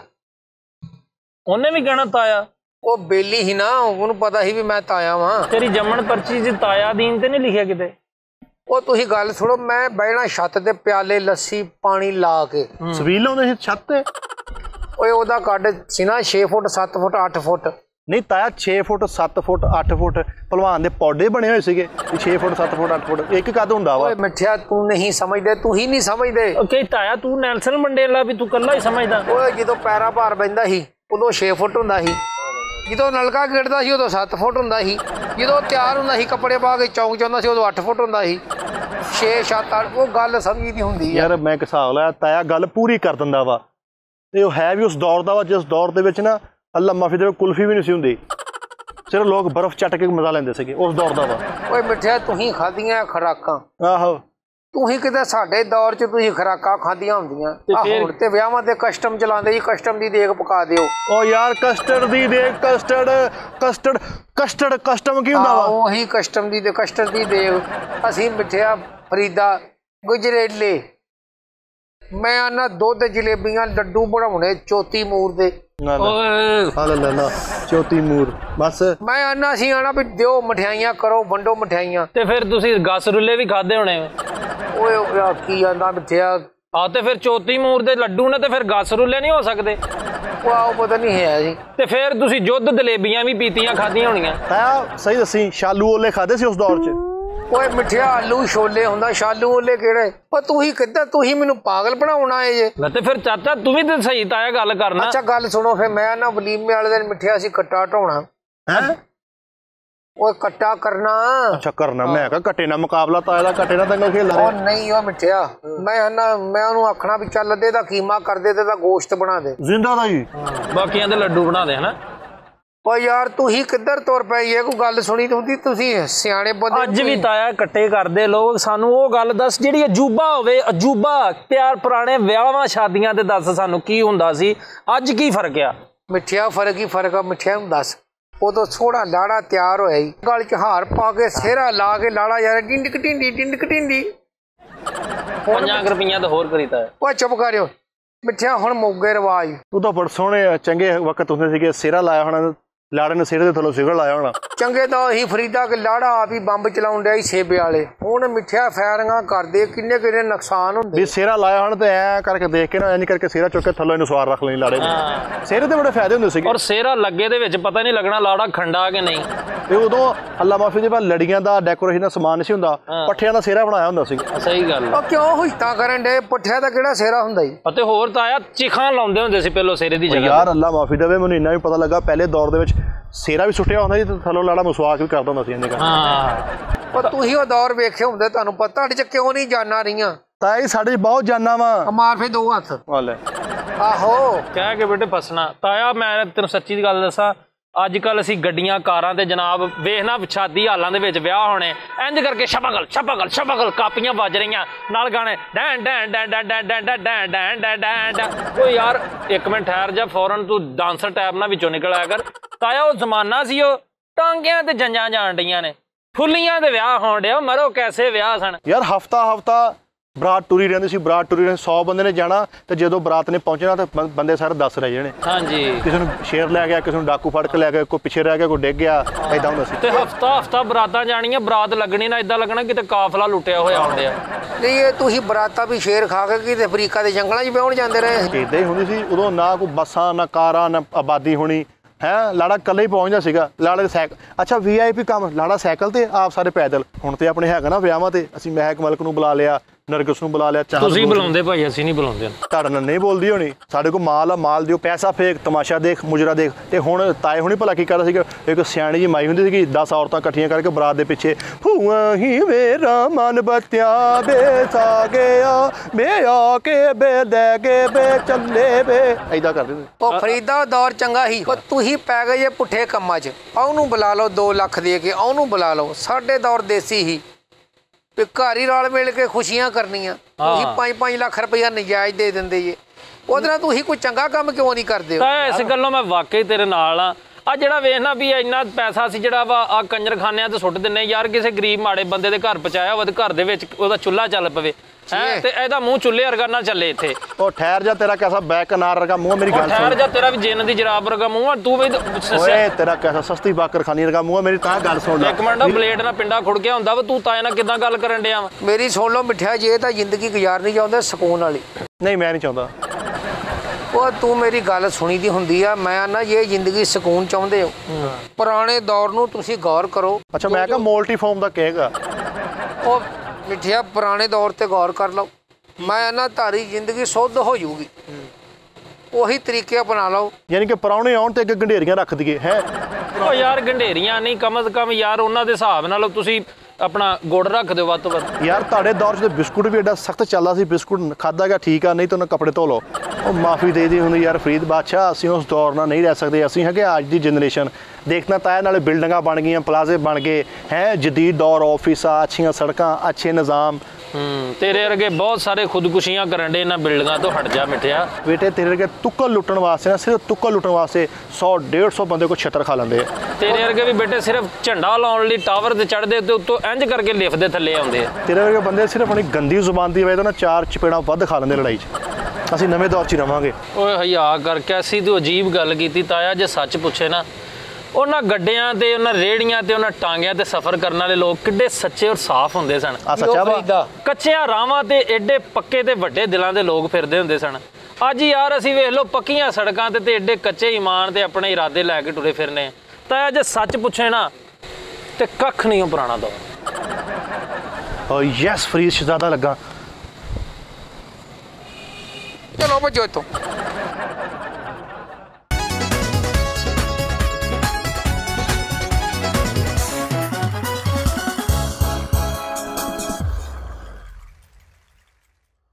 ਉਹਨੇ ਵੀ ਕਹਿਣਾ ਤਾਇਆ? ਉਹ ਬੇਲੀ ਸੀ ਨਾ, ਉਹਨੂੰ ਪਤਾ ਸੀ ਵੀ ਮੈਂ ਤਾਇਆ ਵਾਂ। ਤੇਰੀ ਜੰਮਣ ਪਰਚੀ 'ਚ ਤਾਇਆ ਦੀਨ ਤੇ ਨਹੀਂ ਲਿਖਿਆ ਕਿਤੇ? ਉਹ ਤੁਸੀਂ ਗੱਲ ਸੁਣੋ, ਮੈਂ ਬਹਿਣਾ ਛੱਤ ਤੇ ਪਿਆਲੇ ਲੱਸੀ ਪਾਣੀ ਲਾ ਕੇ ਸਵੀਲ ਲਾਉਂਦੇ ਸੀ ਛੱਤ ਤੇ। ਓਏ ਉਹਦਾ ਕੱਢ ਸੀ ਨਾ ਛੇ ਫੁੱਟ ਸੱਤ ਫੁੱਟ ਅੱਠ ਫੁੱਟ। ਨਹੀਂ ਤਾਇਆ ਛੇ ਫੁੱਟ ਸੱਤ ਫੁੱਟ ਅੱਠ ਫੁੱਟ ਭਲਵਾਨ ਦੇ ਪੌਡੇ ਬਣੇ ਹੋਏ ਸੀਗੇ ਛੇ ਫੁੱਟ ਸੱਤ ਫੁੱਟ ਅੱਠ ਫੁੱਟ ਇੱਕ ਕੱਦ ਹੁੰਦਾ ਵਾ। ਓਏ ਮਿੱਠਿਆ ਤੂੰ ਨਹੀਂ ਸਮਝਦੇ, ਤੂੰ ਹੀ ਨਹੀਂ ਸਮਝਦੇ। ਓਕੇ ਤਾਇਆ ਤੂੰ ਨੈਲਸਨ ਮੰਡੇਲਾ ਵੀ ਤੂੰ ਕੱਲਾ ਹੀ ਸਮਝਦਾ। ਓਏ ਜਦੋਂ ਪੈਰਾ ਭਾਰ ਬੈਂਦਾ ਸੀ ਉਦੋਂ ਛੇ ਫੁੱਟ ਹੁੰਦਾ ਸੀ, ਜਦੋਂ ਨਲਕਾ ਗਿਰਦਾ ਸੀ ਉਦੋਂ ਸੱਤ ਫੁੱਟ ਹੁੰਦਾ ਸੀ, ਜਦੋਂ ਤਿਆਰ ਹੁੰਦਾ ਸੀ ਕੱਪੜੇ ਪਾ ਕੇ ਚੌਂਕ ਚਾਹੁੰਦਾ ਸੀ ਉਦੋਂ ਅੱਠ ਫੁੱਟ ਹੁੰਦਾ ਸੀ। ਛੇ ਸੱਤ ਅੱਠ ਉਹ ਗੱਲ ਸਮਝੀ ਦੀ ਹੁੰਦੀ ਯਾਰ। ਮੈਂ ਇੱਕ ਹਿਸਾਬ ਲਾਇਆ ਤਾਇਆ ਗੱਲ ਪੂਰੀ ਕਰ ਦਿੰਦਾ ਵਾ ਤੇ ਉਹ ਹੈ ਵੀ ਉਸ ਦੌਰ ਦਾ ਵਾ ਜਿਸ ਦੌਰ ਦੇ ਵਿੱਚ ਨਾ ਅੱਲਾ ਮਾਫੀ ਦੇ ਕੁਲਫੀ ਵੀ ਨਹੀਂ ਸੀ ਹੁੰਦੀ, ਸਿਰਫ ਲੋਕ ਬਰਫ਼ ਚੱਟ ਕੇ ਮਜ਼ਾ ਲੈਂਦੇ ਸੀਗੇ, ਉਸ ਦੌਰ ਦਾ ਵਾ। ਓਏ ਮਿੱਠਿਆ ਤੁਸੀਂ ਖਾਧੀਆਂ ਖੁਰਾਕਾਂ। ਆਹੋ ਤੁਸੀਂ ਕਿਤੇ ਸਾਡੇ ਦੌਰ 'ਚ ਤੁਸੀਂ ਖੁਰਾਕਾਂ ਖਾਧੀਆਂ ਹੁੰਦੀਆਂ। ਹੁਣ ਤੇ ਵਿਆਹਾਂ ਤੇ ਕਸਟਮ ਚਲਾਉਂਦੇ ਜੀ, ਕਸਟਮ ਦੀ ਦੇਗ ਪਕਾ ਦਿਓ। ਓ ਯਾਰ ਕਸਟਰਡ ਦੀ ਦੇਗ, ਕਸਟਰਡ ਕਸਟਰਡ ਕਸਟਰਡ ਕਸਟਮ ਕੀ ਹੁੰਦਾ ਵਾ? ਉਹੀ ਕਸਟਮ ਦੀ ਤੇ ਕਸਟਰਡ ਦੀ ਦੇਗ। ਅਸੀਂ ਮਿੱਠਿਆ ਫਰੀਦਾ ਗੁਜਰੇਲੇ, ਮੈਂ ਆਨਾ ਦੁੱਧ ਜਲੇਬੀਆਂ ਲੱਡੂ ਬਣਾਉਣੇ ਚੌਥੀ ਮੂਰ ਦੇ। ਓਏ ਚੌਥੀ ਮੂਰ ਬਸ। ਮੈਂ ਆਨਾ ਸੀ ਆਣਾ ਵੀ ਦਿਓ ਮਠਿਆਈਆਂ, ਕਰੋ ਵੰਡੋ ਮਠਿਆਈਆਂ। ਤੇ ਫਿਰ ਤੁਸੀਂ ਗਸ ਰੁੱਲੇ ਵੀ ਖਾਦੇ ਹੋਣੇ। ਓਏ ਓਏ ਕੀ ਆਂਦਾ ਮਿੱਠਿਆ ਆ ਤੇ ਫਿਰ ਚੌਥੀ ਮੂਰ ਦੇ ਲੱਡੂ ਨੇ ਤੇ ਫਿਰ ਗਸ ਰੁੱਲੇ ਨਹੀਂ ਹੋ ਸਕਦੇ। ਉਹ ਪਤਾ ਨਹੀਂ ਹੈ ਜੀ। ਤੇ ਫਿਰ ਤੁਸੀਂ ਜੁੱਧ ਜਲੇਬੀਆਂ ਵੀ ਪੀਤੀਆਂ ਖਾਧੀਆਂ ਹੋਣੀਆਂ। ਤਾਇਆ ਸਹੀ ਦੱਸੀ ਸ਼ਾਲੂ ਓਲੇ ਖਾਦੇ ਸੀ ਉਸ ਦੌਰ 'ਚ? ਓਏ ਮਿੱਠਿਆ ਆਲੂ ਛੋਲੇ ਹੁੰਦਾ, ਸ਼ਾਲੂ ਓਲੇ ਕਿਹੜੇ? ਪਰ ਤੁਸੀਂ ਕਿੱਦਾਂ, ਤੁਸੀਂ ਮੈਨੂੰ ਪਾਗਲ ਬਣਾਉਣਾ ਏ ਜੇ। ਤੇ ਫਿਰ ਚਾਚਾ ਤੂੰ ਵੀ ਤੇ ਸਹੀ ਤਾਇਆ ਗੱਲ ਕਰਨਾ। ਅੱਛਾ ਗੱਲ ਸੁਣੋ, ਫਿਰ ਮੈਂ ਨਾ ਵਲੀਮੇ ਵਾਲੇ ਦਿਨ ਮਿੱਠਿਆ ਸੀ ਕੱਟਾ ਢਾਉਣਾ। ਹੈ ਓਏ ਕੱਟਾ ਕਰਨਾ। ਅੱਛਾ ਕਰਨਾ। ਮੈਂ ਕਿਹਾ ਕੱਟੇ ਨਾਲ ਮੁਕਾਬਲਾ, ਤਾਇਆ ਦਾ ਕੱਟੇ ਨਾਲ ਦੰਗਲ ਖੇਲ ਉਹ ਨਹੀਂ ਉਹ ਮਿੱਠਿਆ, ਮੈਂ ਨਾ ਮੈਂ ਉਹਨੂੰ ਆਖਣਾ ਵੀ ਚੱਲ ਅੱਧੇ ਦਾ ਕੀਮਾ ਕਰਦੇ ਤੇ ਦਾ ਗੋਸ਼ਤ ਬਣਾ ਦੇ ਜ਼ਿੰਦਾ ਦਾ ਜੀ, ਬਾਕੀਆਂ ਦੇ ਲੱਡੂ ਬਣਾ ਦੇ ਹਨਾ। ਓ ਯਾਰ ਤੁਸੀਂ ਕਿੱਧਰ ਤੁਰ ਪਈ ਏ, ਕੋਈ ਗੱਲ ਸੁਣੀ ਹੁੰਦੀ? ਤੁਸੀਂ ਸਿਆਣੇ ਬੰਦੇ। ਅੱਜ ਵੀ ਤਾਇਆ ਕੱਟੇ ਕਰਦੇ ਲੋਕ। ਸਾਨੂੰ ਉਹ ਗੱਲ ਦੱਸ ਜਿਹੜੀ ਅਜੂਬਾ ਹੋਵੇ, ਅਜੂਬਾ ਪਿਆਰ ਪੁਰਾਣੇ ਵਿਆਹਾਂ ਸ਼ਾਦੀਆਂ ਤੇ ਦੱਸ ਸਾਨੂੰ ਕੀ ਹੁੰਦਾ ਸੀ, ਅੱਜ ਕੀ ਫਰਕ ਆ? ਮਿੱਠਿਆ ਫਰਕ ਹੀ ਫਰਕ ਆ। ਮਿੱਠਿਆ ਨੂੰ ਦੱਸ, ਉਦੋਂ ਸੋਹਣਾ ਲਾੜਾ ਤਿਆਰ ਹੋਇਆ ਹੀ, ਗਲ 'ਚ ਹਾਰ ਪਾ ਕੇ ਸਿਹਰਾ ਲਾ ਕੇ ਲਾੜਾ ਯਾਰ ਟਿੰਡਕ ਟਿੰਡੀ ਟਿੰਡਕ ਟਿੰਡੀ। ਪੰਜਾਂ ਰੁਪਈਆਂ ਤਾਂ ਹੋਰ ਕਰੀਦਾ। ਓਏ ਚੁੱਪ ਕਰਿਓ ਮਿੱਠਿਆ, ਹੁਣ ਮੋਗੇ ਰਿਵਾਜ। ਉਹ ਤਾਂ ਬੜੇ ਸੋਹਣੇ ਚੰਗੇ ਵਕਤ ਹੁੰਦੇ ਸੀਗੇ, ਸਿਹਰਾ ਲਾਇਆ ਹੋਣਾ ਲਾੜੇ ਨੇ, ਸਿਹਰੇ ਦੇ ਥੱਲੋਂ ਸਿਗਰ ਲਾਇਆ ਹੋਣਾ। ਚੰਗੇ ਤਾਂ ਉਹੀ ਫਰੀਦਾ ਕਿ ਲਾੜਾ ਆਪ ਹੀ ਬੰਬ ਚਲਾਉਣ ਡਿਆ ਸੀ ਸੇਬੇ ਵਾਲੇ। ਹੁਣ ਮਿੱਠਿਆ ਫਾਇਰਿੰਗਾਂ ਕਰਦੇ, ਕਿੰਨੇ ਕਿੰਨੇ ਨੁਕਸਾਨ ਹੁੰਦੇ। ਵੀ ਸਿਹਰਾ ਲਾਇਆ ਹੋਣਾ ਤੇ ਐ ਕਰਕੇ ਦੇਖ ਕੇ ਨਾ ਇੰਜ ਕਰਕੇ ਸਿਹਰਾ ਚੁੱਕ ਕੇ ਥੱਲੋਂ ਇਹਨੂੰ ਸਵਾਰ ਰੱਖ ਲੈਣੀ ਲਾੜੇ ਨੇ। ਸਿਹਰੇ ਤੇ ਬੜੇ ਫਾਇਦੇ ਹੁੰਦੇ ਸੀਗੇ। ਔਰ ਸਿਹਰਾ ਲੱਗੇ ਦੇ ਵਿੱਚ ਪਤਾ ਨਹੀਂ ਲੱਗਣਾ ਲਾੜਾ ਖੰਡਾ ਕਿ ਨਹੀਂ। ਤੇ ਉਦੋਂ ਅੱਲਾ ਮਾਫੀ ਦੇ ਬਾਅਦ ਲੜੀਆਂ ਦਾ ਡੈਕੋਰੇਸ਼ਨ ਦਾ ਸਮਾਨ ਨਹੀਂ ਸੀ ਹੁੰਦਾ, ਪੱਠਿਆਂ ਦਾ ਸਿਹਰਾ ਬਣਾਇਆ ਹੁੰਦਾ ਸੀ। ਸਹੀ ਗੱਲ। ਉਹ ਕਿਉਂ ਹੁਸ਼ਤਾ ਕਰਨ ਡੇ? ਪੱਠਿਆਂ ਦਾ ਕਿਹੜਾ ਸਿਹਰਾ ਹੁੰਦਾ ਜੀ? ਅਤੇ ਹੋਰ ਤਾਂ ਆਇਆ ਚਿਖਾਂ ਲਾਉਂਦੇ ਹੁੰਦੇ ਸੀ ਪਹਿਲੋਂ ਸਿਹਰੇ ਦੀ ਜਗ੍ਹਾ। ਯਾਰ ਅੱਲਾ ਮਾਫੀ ਦੇਵੇ, ਮੈਨੂੰ ਇੰਨਾ ਵੀ ਪਤਾ ਲੱਗਾ ਪਹਿਲੇ ਦੌਰ ਦੇ ਵਿੱਚ ਸਿਹਰਾ ਵੀ ਸੁੱਟਿਆ ਹੁੰਦਾ ਸੀ ਤੇ ਥੱਲੋਂ ਲਾੜਾ ਮਸਵਾਕ ਵੀ ਕਰਦਾ ਹੁੰਦਾ ਸੀ ਇਹਨੇ। ਹਾਂ ਪਰ ਤੁਸੀਂ ਉਹ ਦੌਰ ਵੇਖੇ ਹੁੰਦੇ, ਤੁਹਾਨੂੰ ਪਤਾ ਤੁਹਾਡੇ 'ਚ ਕਿਉਂ ਨਹੀਂ ਜਾਨਾਂ ਰਹੀਆਂ। ਤਾਂ ਇਹ ਸਾਡੇ ਬਹੁਤ ਜਾਨਾਂ ਵਾ। ਮਾਰ ਫੇ ਦੋ ਹੱਥ। ਆਹੋ ਕਹਿ ਕੇ ਬੇਟੇ ਫਸਣਾ। ਤਾਇਆ ਮੈਂ ਤੈਨੂੰ ਸੱਚੀ ਗੱਲ ਦੱਸਾਂ, ਅੱਜ ਕੱਲ ਅਸੀਂ ਗੱਡੀਆਂ ਕਾਰਾਂ ਤੇ ਜਨਾਬ ਵੇਖਣਾ ਸ਼ਾਦੀ ਹਾਲਾਂ ਦੇ ਵਿੱਚ ਵਿਆਹ ਹੋਣੇ, ਇੰਜ ਕਰਕੇ ਛਪਕਲ ਛਪਕਲ ਛਪਕਲ ਕਾਪੀਆਂ ਵੱਜ ਰਹੀਆਂ, ਨਾਲ ਗਾਣੇ ਡੈਂ ਡੈਂ ਡੈਂ ਡੈਂ ਡੈਂ ਡੈਂ ਡੈਂ ਡੈਂ ਡੈਂ ਡੈਂ ਡੈਂ ਡੈਂ। ਓ ਯਾਰ ਇੱਕ ਮਿੰਟ ਠਹਿਰ ਜਾ, ਫੌਰਨ ਤੂੰ ਡਾਂਸਰ ਟੈਪ ਨਾਲ ਵਿੱਚੋਂ ਨਿਕਲ ਆਇਆ ਕਰ। ਤਾਇਆ ਉਹ ਜ਼ਮਾਨਾ ਸੀ, ਉਹ ਟਾਂਗਿਆਂ ਤੇ ਜੰਜਾਂ ਜਾਣ ਡਈਆਂ ਨੇ, ਫੁੱਲੀਆਂ ਦੇ ਵਿਆਹ ਹੋਣ ਡਿਆ। ਮਰੋ ਕੈਸੇ ਵਿਆਹ ਸਨ ਯਾਰ। ਹਫਤਾ ਹਫਤਾ ਬਰਾਤ ਟੁਰੀ ਰਹਿੰਦੀ ਸੀ, ਬਰਾਤ ਟੁਰੀ ਰਹਿੰਦੀ, ਸੌ ਬੰਦੇ ਨੇ ਜਾਣਾ ਤੇ ਜਦੋਂ ਬਰਾਤ ਨੇ ਪਹੁੰਚਣਾ ਤੇ ਬੰਦੇ ਸਾਰੇ ਦਸ ਰਹਿ ਜਾਣੇ। ਹਾਂਜੀ, ਕਿਸੇ ਨੂੰ ਸ਼ੇਰ ਲੈ ਗਿਆ, ਕਿਸੇ ਨੂੰ ਡਾਕੂ ਫੜ ਕੇ ਲੈ ਗਿਆ, ਕੋਈ ਪਿੱਛੇ ਰਹਿ ਗਿਆ, ਕੋਈ ਡਿੱਗ ਗਿਆ, ਏਦਾਂ ਹੁੰਦਾ ਸੀ। ਤੇ ਹਫਤਾ ਹਫਤਾ ਬਰਾਤਾਂ ਜਾਣੀਆਂ, ਬਰਾਤ ਲੱਗਣੀ ਨਾ ਏਦਾਂ ਲੱਗਣਾ ਕਿਤੇ ਕਾਫਲਾ ਲੁੱਟਿਆ ਹੋਇਆ ਆਉਂਦਿਆ। ਨਹੀਂ ਇਹ ਤੁਸੀਂ ਬਰਾਤਾਂ ਵੀ ਸ਼ੇਰ ਖਾ ਕੇ ਕਿਤੇ ਅਫਰੀਕਾ ਦੇ ਜੰਗਲਾਂ 'ਚ ਵਿਆਹਣ ਜਾਂਦੇ ਰਹੇ। ਏਦਾਂ ਹੀ ਹੁੰਦੀ ਸੀ ਉਦੋਂ, ਨਾ ਕੋਈ ਬੱਸਾਂ ਨਾ ਕਾਰਾਂ ਨਾ ਆਬਾਦੀ ਹੋਣੀ ਹੈ। ਲਾੜਾ ਇਕੱਲੇ ਹੀ ਪਹੁੰਚਦਾ ਸੀਗਾ, ਲਾੜੇ ਦੇ ਸਾਈਕਲ। ਅੱਛਾ ਵੀ ਆਈ ਪੀ ਕੰਮ, ਲਾੜਾ ਸਾਈਕਲ ਤੇ, ਆਪ ਸਾਰੇ ਪੈਦਲ। ਹੁਣ ਤੇ ਆਪਣੇ ਹੈਗਾ ਨਾ ਵਿਆਹਾਂ ਤੇ, ਅਸੀਂ ਮਹਿਕ ਮਲਕ ਨੂੰ ਬੁਲਾ ਲਿਆ, ਨਰਗਸ ਨੂੰ ਬੁਲਾ ਲਿਆ। ਤੁਸੀਂ ਬੁਲਾਉਂਦੇ ਭਾਈ, ਅਸੀਂ ਨਹੀਂ ਬੁਲਾਉਂਦੇ। ਤੁਹਾਡੇ ਨਾਲ ਨਹੀਂ ਬੋਲਦੀ ਹੋਣੀ, ਸਾਡੇ ਕੋਲ ਮਾਲ ਆ, ਮਾਲ ਦਿਓ, ਪੈਸਾ ਫੇਕ, ਤਮਾਸ਼ਾ ਦੇਖ, ਮੁਜਰਾ ਦੇਖ। ਤੇ ਹੁਣ ਤਾਏ ਹੁਣੀ ਭਲਾ ਕੀ ਕਰਦਾ ਸੀਗਾ, ਇੱਕ ਸਿਆਣੀ ਜੀ ਮਾਈ ਹੁੰਦੀ ਸੀਗੀ, ਦਸ ਔਰਤਾਂ ਇਕੱਠੀਆਂ ਕਰਕੇ ਬਰਾਤ ਦੇ ਪਿੱਛੇ ਭੂਆ ਹੀ ਮੇਰਾ ਮਨ ਬੱਤਿਆ ਬੇਸਾ ਗਿਆ ਬੇ ਆ ਕੇ ਬੇ ਲੈ ਕੇ ਬੇ ਚੱਲੇ ਬੇ, ਏਦਾਂ ਕਰਦੇ ਸੀ। ਉਹ ਫਰੀਦਾ ਦੌਰ ਚੰਗਾ ਸੀ। ਉਹ ਤੁਸੀਂ ਪੈ ਗਏ ਜੇ ਪੁੱਠੇ ਕੰਮਾਂ 'ਚ। ਉਹਨੂੰ ਬੁਲਾ ਲਓ ਦੋ ਲੱਖ ਦੇ ਕੇ, ਉਹਨੂੰ ਬੁਲਾ ਲਓ। ਸਾਡੇ ਦੌਰ ਦੇਸੀ ਹੀ ਵੀ ਘਰ ਹੀ ਰਲ ਮਿਲ ਕੇ ਖੁਸ਼ੀਆਂ ਕਰਨੀਆਂ। ਤੁਸੀਂ ਪੰਜ ਪੰਜ ਲੱਖ ਰੁਪਇਆ ਨਜਾਇਜ਼ ਦੇ ਦਿੰਦੇ ਜੇ, ਉਹਦੇ ਨਾਲ ਤੁਸੀਂ ਕੋਈ ਚੰਗਾ ਕੰਮ ਕਿਉਂ ਨਹੀਂ ਕਰਦੇ? ਤਾਂ ਇਸ ਗੱਲੋਂ ਮੈਂ ਵਾਕਈ ਤੇਰੇ ਨਾਲ ਆ। ਆ ਜਿਹੜਾ ਵੇਖਣਾ ਵੀ ਇੰਨਾ ਪੈਸਾ ਸੀ ਜਿਹੜਾ ਵਾ ਆ ਕੰਜਰਖਾਨਿਆਂ ਤੇ ਸੁੱਟ ਦਿੰਨੇ ਯਾਰ, ਕਿਸੇ ਗਰੀਬ ਮਾੜੇ ਬੰਦੇ ਦੇ ਘਰ ਪਹੁੰਚਾਇਆ ਹੋਵੇ ਤੇ ਘਰ ਦੇ ਵਿੱਚ ਉਹਦਾ ਚੁੱਲ੍ਹਾ ਚੱਲ ਪਵੇ। ਹੈ ਤੇ ਇਹਦਾ ਮੂੰਹ ਚੁੱਲ੍ਹੇ ਵਰਗਾ ਨਾ ਚੱਲੇ ਇੱਥੇ। ਉਹ ਠਹਿਰ ਜਾ, ਤੇਰਾ ਕੈਸਾ ਬੈਕ ਅਨਾਰ ਵਰਗਾ ਮੂੰਹ, ਮੇਰੀ ਗੱਲ ਸੁਣ। ਠਹਿਰ ਜਾ, ਤੇਰਾ ਵੀ ਜਿੰਨ ਦੀ ਜਰਾਬ ਵਰਗਾ ਮੂੰਹ ਆ ਤੂੰ ਵੀ। ਓਏ ਤੇਰਾ ਕੈਸਾ ਸਸਤੀ ਬਾਕਰ ਖਾਨੀ ਵਰਗਾ ਮੂੰਹ, ਮੇਰੀ ਤਾਂ ਗੱਲ ਸੁਣ ਲੈ। ਇੱਕ ਮਿੰਟ, ਬਲੇਡ ਨਾਲ ਪਿੰਡਾ ਖੁੜ ਗਿਆ ਹੁੰਦਾ ਵਾ, ਤੂੰ ਤਾਂ ਇਹਨਾਂ ਕਿੱਦਾਂ ਗੱਲ ਕਰਨ ਡਿਆ ਵਾ? ਮੇਰੀ ਸੁਣ ਲਓ ਮਿੱਠਿਆ, ਜੇ ਤਾਂ ਜ਼ਿੰਦਗੀ ਗੁਜ਼ਾਰਨੀ ਚਾਹੁੰਦੇ ਸਕੂਨ ਵਾਲੀ। ਨਹੀਂ ਮੈਂ ਨਹੀਂ ਚਾਹੁੰਦਾ। ਉਹ ਤੂੰ ਮੇਰੀ ਗੱਲ ਸੁਣੀ ਦੀ ਹੁੰਦੀ ਆ। ਮੈਂ ਨਾ ਜੇ ਜ਼ਿੰਦਗੀ ਸਕੂਨ ਚਾਹੁੰਦੇ ਹੋ, ਪੁਰਾਣੇ ਦੌਰ ਨੂੰ ਤੁਸੀਂ ਗੌਰ ਕਰੋ। ਅੱਛਾ ਮੈਂ ਕਿਹਾ ਮੋਲਟੀ ਫਾਰਮ ਦਾ ਕਹੇਗਾ। ਉਹ ਮਿੱਠਿਆ ਪੁਰਾਣੇ ਦੌਰ ਤੇ ਗੌਰ ਕਰ ਲਓ। ਮੈਂ ਨਾ ਤੁਹਾਡੀ ਜ਼ਿੰਦਗੀ ਸੁੱਧ ਹੋ ਜਾਊਗੀ, ਉਹੀ ਤਰੀਕੇ ਅਪਣਾ ਲਓ। ਯਾਨੀ ਕਿ ਪਰਾਉਣੇ ਆਉਣ ਤੇ ਅੱਗੇ ਗੰਢੇਰੀਆਂ ਰੱਖ ਦਈਏ ਹੈ। ਉਹ ਯਾਰ ਗੰਢੇਰੀਆਂ ਨਹੀਂ, ਕਮ ਸੇ ਕਮ ਯਾਰ ਉਹਨਾਂ ਦੇ ਹਿਸਾਬ ਨਾਲ ਤੁਸੀਂ ਆਪਣਾ ਗੁੜ ਰੱਖ ਦਿਓ ਵੱਧ ਤੋਂ ਵੱਧ। ਯਾਰ ਤੁਹਾਡੇ ਦੌਰ 'ਚ ਤੇ ਬਿਸਕੁਟ ਵੀ ਐਡਾ ਸਖਤ ਚੱਲਦਾ ਸੀ, ਬਿਸਕੁਟ ਖਾਦਾ ਗਿਆ ਠੀਕ ਆ, ਨਹੀਂ ਤਾਂ ਉਹਨਾਂ ਕੱਪੜੇ ਧੋ ਲਓ। ਉਹ ਮਾਫੀ ਦੇ ਦੀ ਹੁੰਦੀ ਯਾਰ ਫਰੀਦ ਬਾਦਸ਼ਾਹ, ਅਸੀਂ ਉਸ ਦੌਰ ਨਾਲ ਨਹੀਂ ਰਹਿ ਸਕਦੇ। ਅਸੀਂ ਹੈਗੇ ਅੱਜ ਦੀ ਜਨਰੇਸ਼ਨ। ਦੇਖਣਾ ਤਾਂ ਨਾਲੇ ਬਿਲਡਿੰਗਾਂ ਬਣ ਗਈਆਂ, ਪਲਾਜ਼ੇ ਬਣ ਗਏ ਹੈ, ਜਦੀਦ ਦੌਰ, ਆਫਿਸ ਆ, ਅੱਛੀਆਂ ਸੜਕਾਂ, ਅੱਛੇ ਨਿਜ਼ਾਮ। ਹੂੰ ਤੇਰੇ ਵਰਗੇ ਬਹੁਤ ਸਾਰੇ ਖੁਦਕੁਸ਼ੀਆਂ ਕਰਨ ਦੇ ਇਹਨਾਂ ਬਿਲਡਿੰਗਾਂ ਤੋਂ ਹਟ ਜਾ ਮਿੱਠਿਆ। ਬੇਟੇ ਤੇਰੇ ਵਰਗੇ ਤੁੱਕਲ ਲੁੱਟਣ ਵਾਸਤੇ ਨਾ, ਸਿਰਫ ਤੁੱਕਲ ਲੁੱਟਣ ਵਾਸਤੇ ਸੌ ਡੇਢ ਸੌ ਬੰਦੇ ਕੋ ਛਿੱਤਰ ਖਾ ਲੈਂਦੇ ਆ। ਤੇਰੇ ਵਰਗੇ ਵੀ ਬੇਟੇ ਸਿਰਫ ਝੰਡਾ ਲਾਉਣ ਲਈ ਟਾਵਰ ਤੇ ਚੜ੍ਹਦੇ ਤੇ ਉੱਤੋਂ ਇੰਜ ਕਰਕੇ ਲਿਫਟ ਦੇ ਥੱਲੇ ਆਉਂਦੇ ਆ। ਤੇਰੇ ਵਰਗੇ ਬੰਦੇ ਸਿਰਫ ਆਪਣੀ ਗੰਦੀ ਜ਼ੁਬਾਨ ਦੀ ਵਜ੍ਹਾ ਤੋਂ ਨਾ ਚਾਰ ਚਪੇੜਾਂ ਵੱਧ ਖਾ ਲੈਂਦੇ ਲੜਾਈ 'ਚ। ਅਸੀਂ ਨਵੇਂ ਦੌਰ 'ਚ ਹੀ ਰਵਾਂਗੇ। ਓਏ ਹਯਾ ਕਰ, ਕੈਸੀ ਤੂੰ ਅਜੀਬ ਗੱਲ ਕੀਤੀ ਤਾਇਆ। ਜੇ ਸੱਚ ਪੁੱਛੇ ਨਾ, ਉਹਨਾਂ ਗੱਡਿਆਂ ਤੇ ਉਹਨਾਂ ਰੇੜੀਆਂ ਤੇ ਉਹਨਾਂ ਟਾਂਗਿਆਂ ਤੇ ਸਫ਼ਰ ਕਰਨ ਵਾਲੇ ਲੋਕ ਕਿੱਡੇ ਸੱਚੇ ਔਰ ਸਾਫ਼ ਹੁੰਦੇ ਸਨ। ਆ ਸੱਚਾ ਵਾ। ਕੱਚਿਆਂ ਰਾਵਾਂ ਤੇ ਏਡੇ ਪੱਕੇ ਤੇ ਵੱਡੇ ਦਿਲਾਂ ਦੇ ਲੋਕ ਫਿਰਦੇ ਹੁੰਦੇ ਸਨ। ਅੱਜ ਯਾਰ ਅਸੀਂ ਵੇਖ ਲਓ ਪੱਕੀਆਂ ਸੜਕਾਂ ਤੇ ਤੇ ਏਡੇ ਕੱਚੇ ਈਮਾਨ ਤੇ ਆਪਣੇ ਇਰਾਦੇ ਲੈ ਕੇ ਟੁਰੇ ਫਿਰਨੇ। ਤਾਇਆ ਜੇ ਸੱਚ ਪੁੱਛੇ ਨਾ ਤੇ ਕੱਖ ਨਹੀਂ ਉਹ ਪੁਰਾਣਾ ਦੌਰ। ਓ ਯੈਸ ਫਰੀਦ ਸ਼ਹਜ਼ਾਦਾ ਲੱਗਾ। ਚਲੋ ਭੱਜੋ ਇੱਥੋਂ।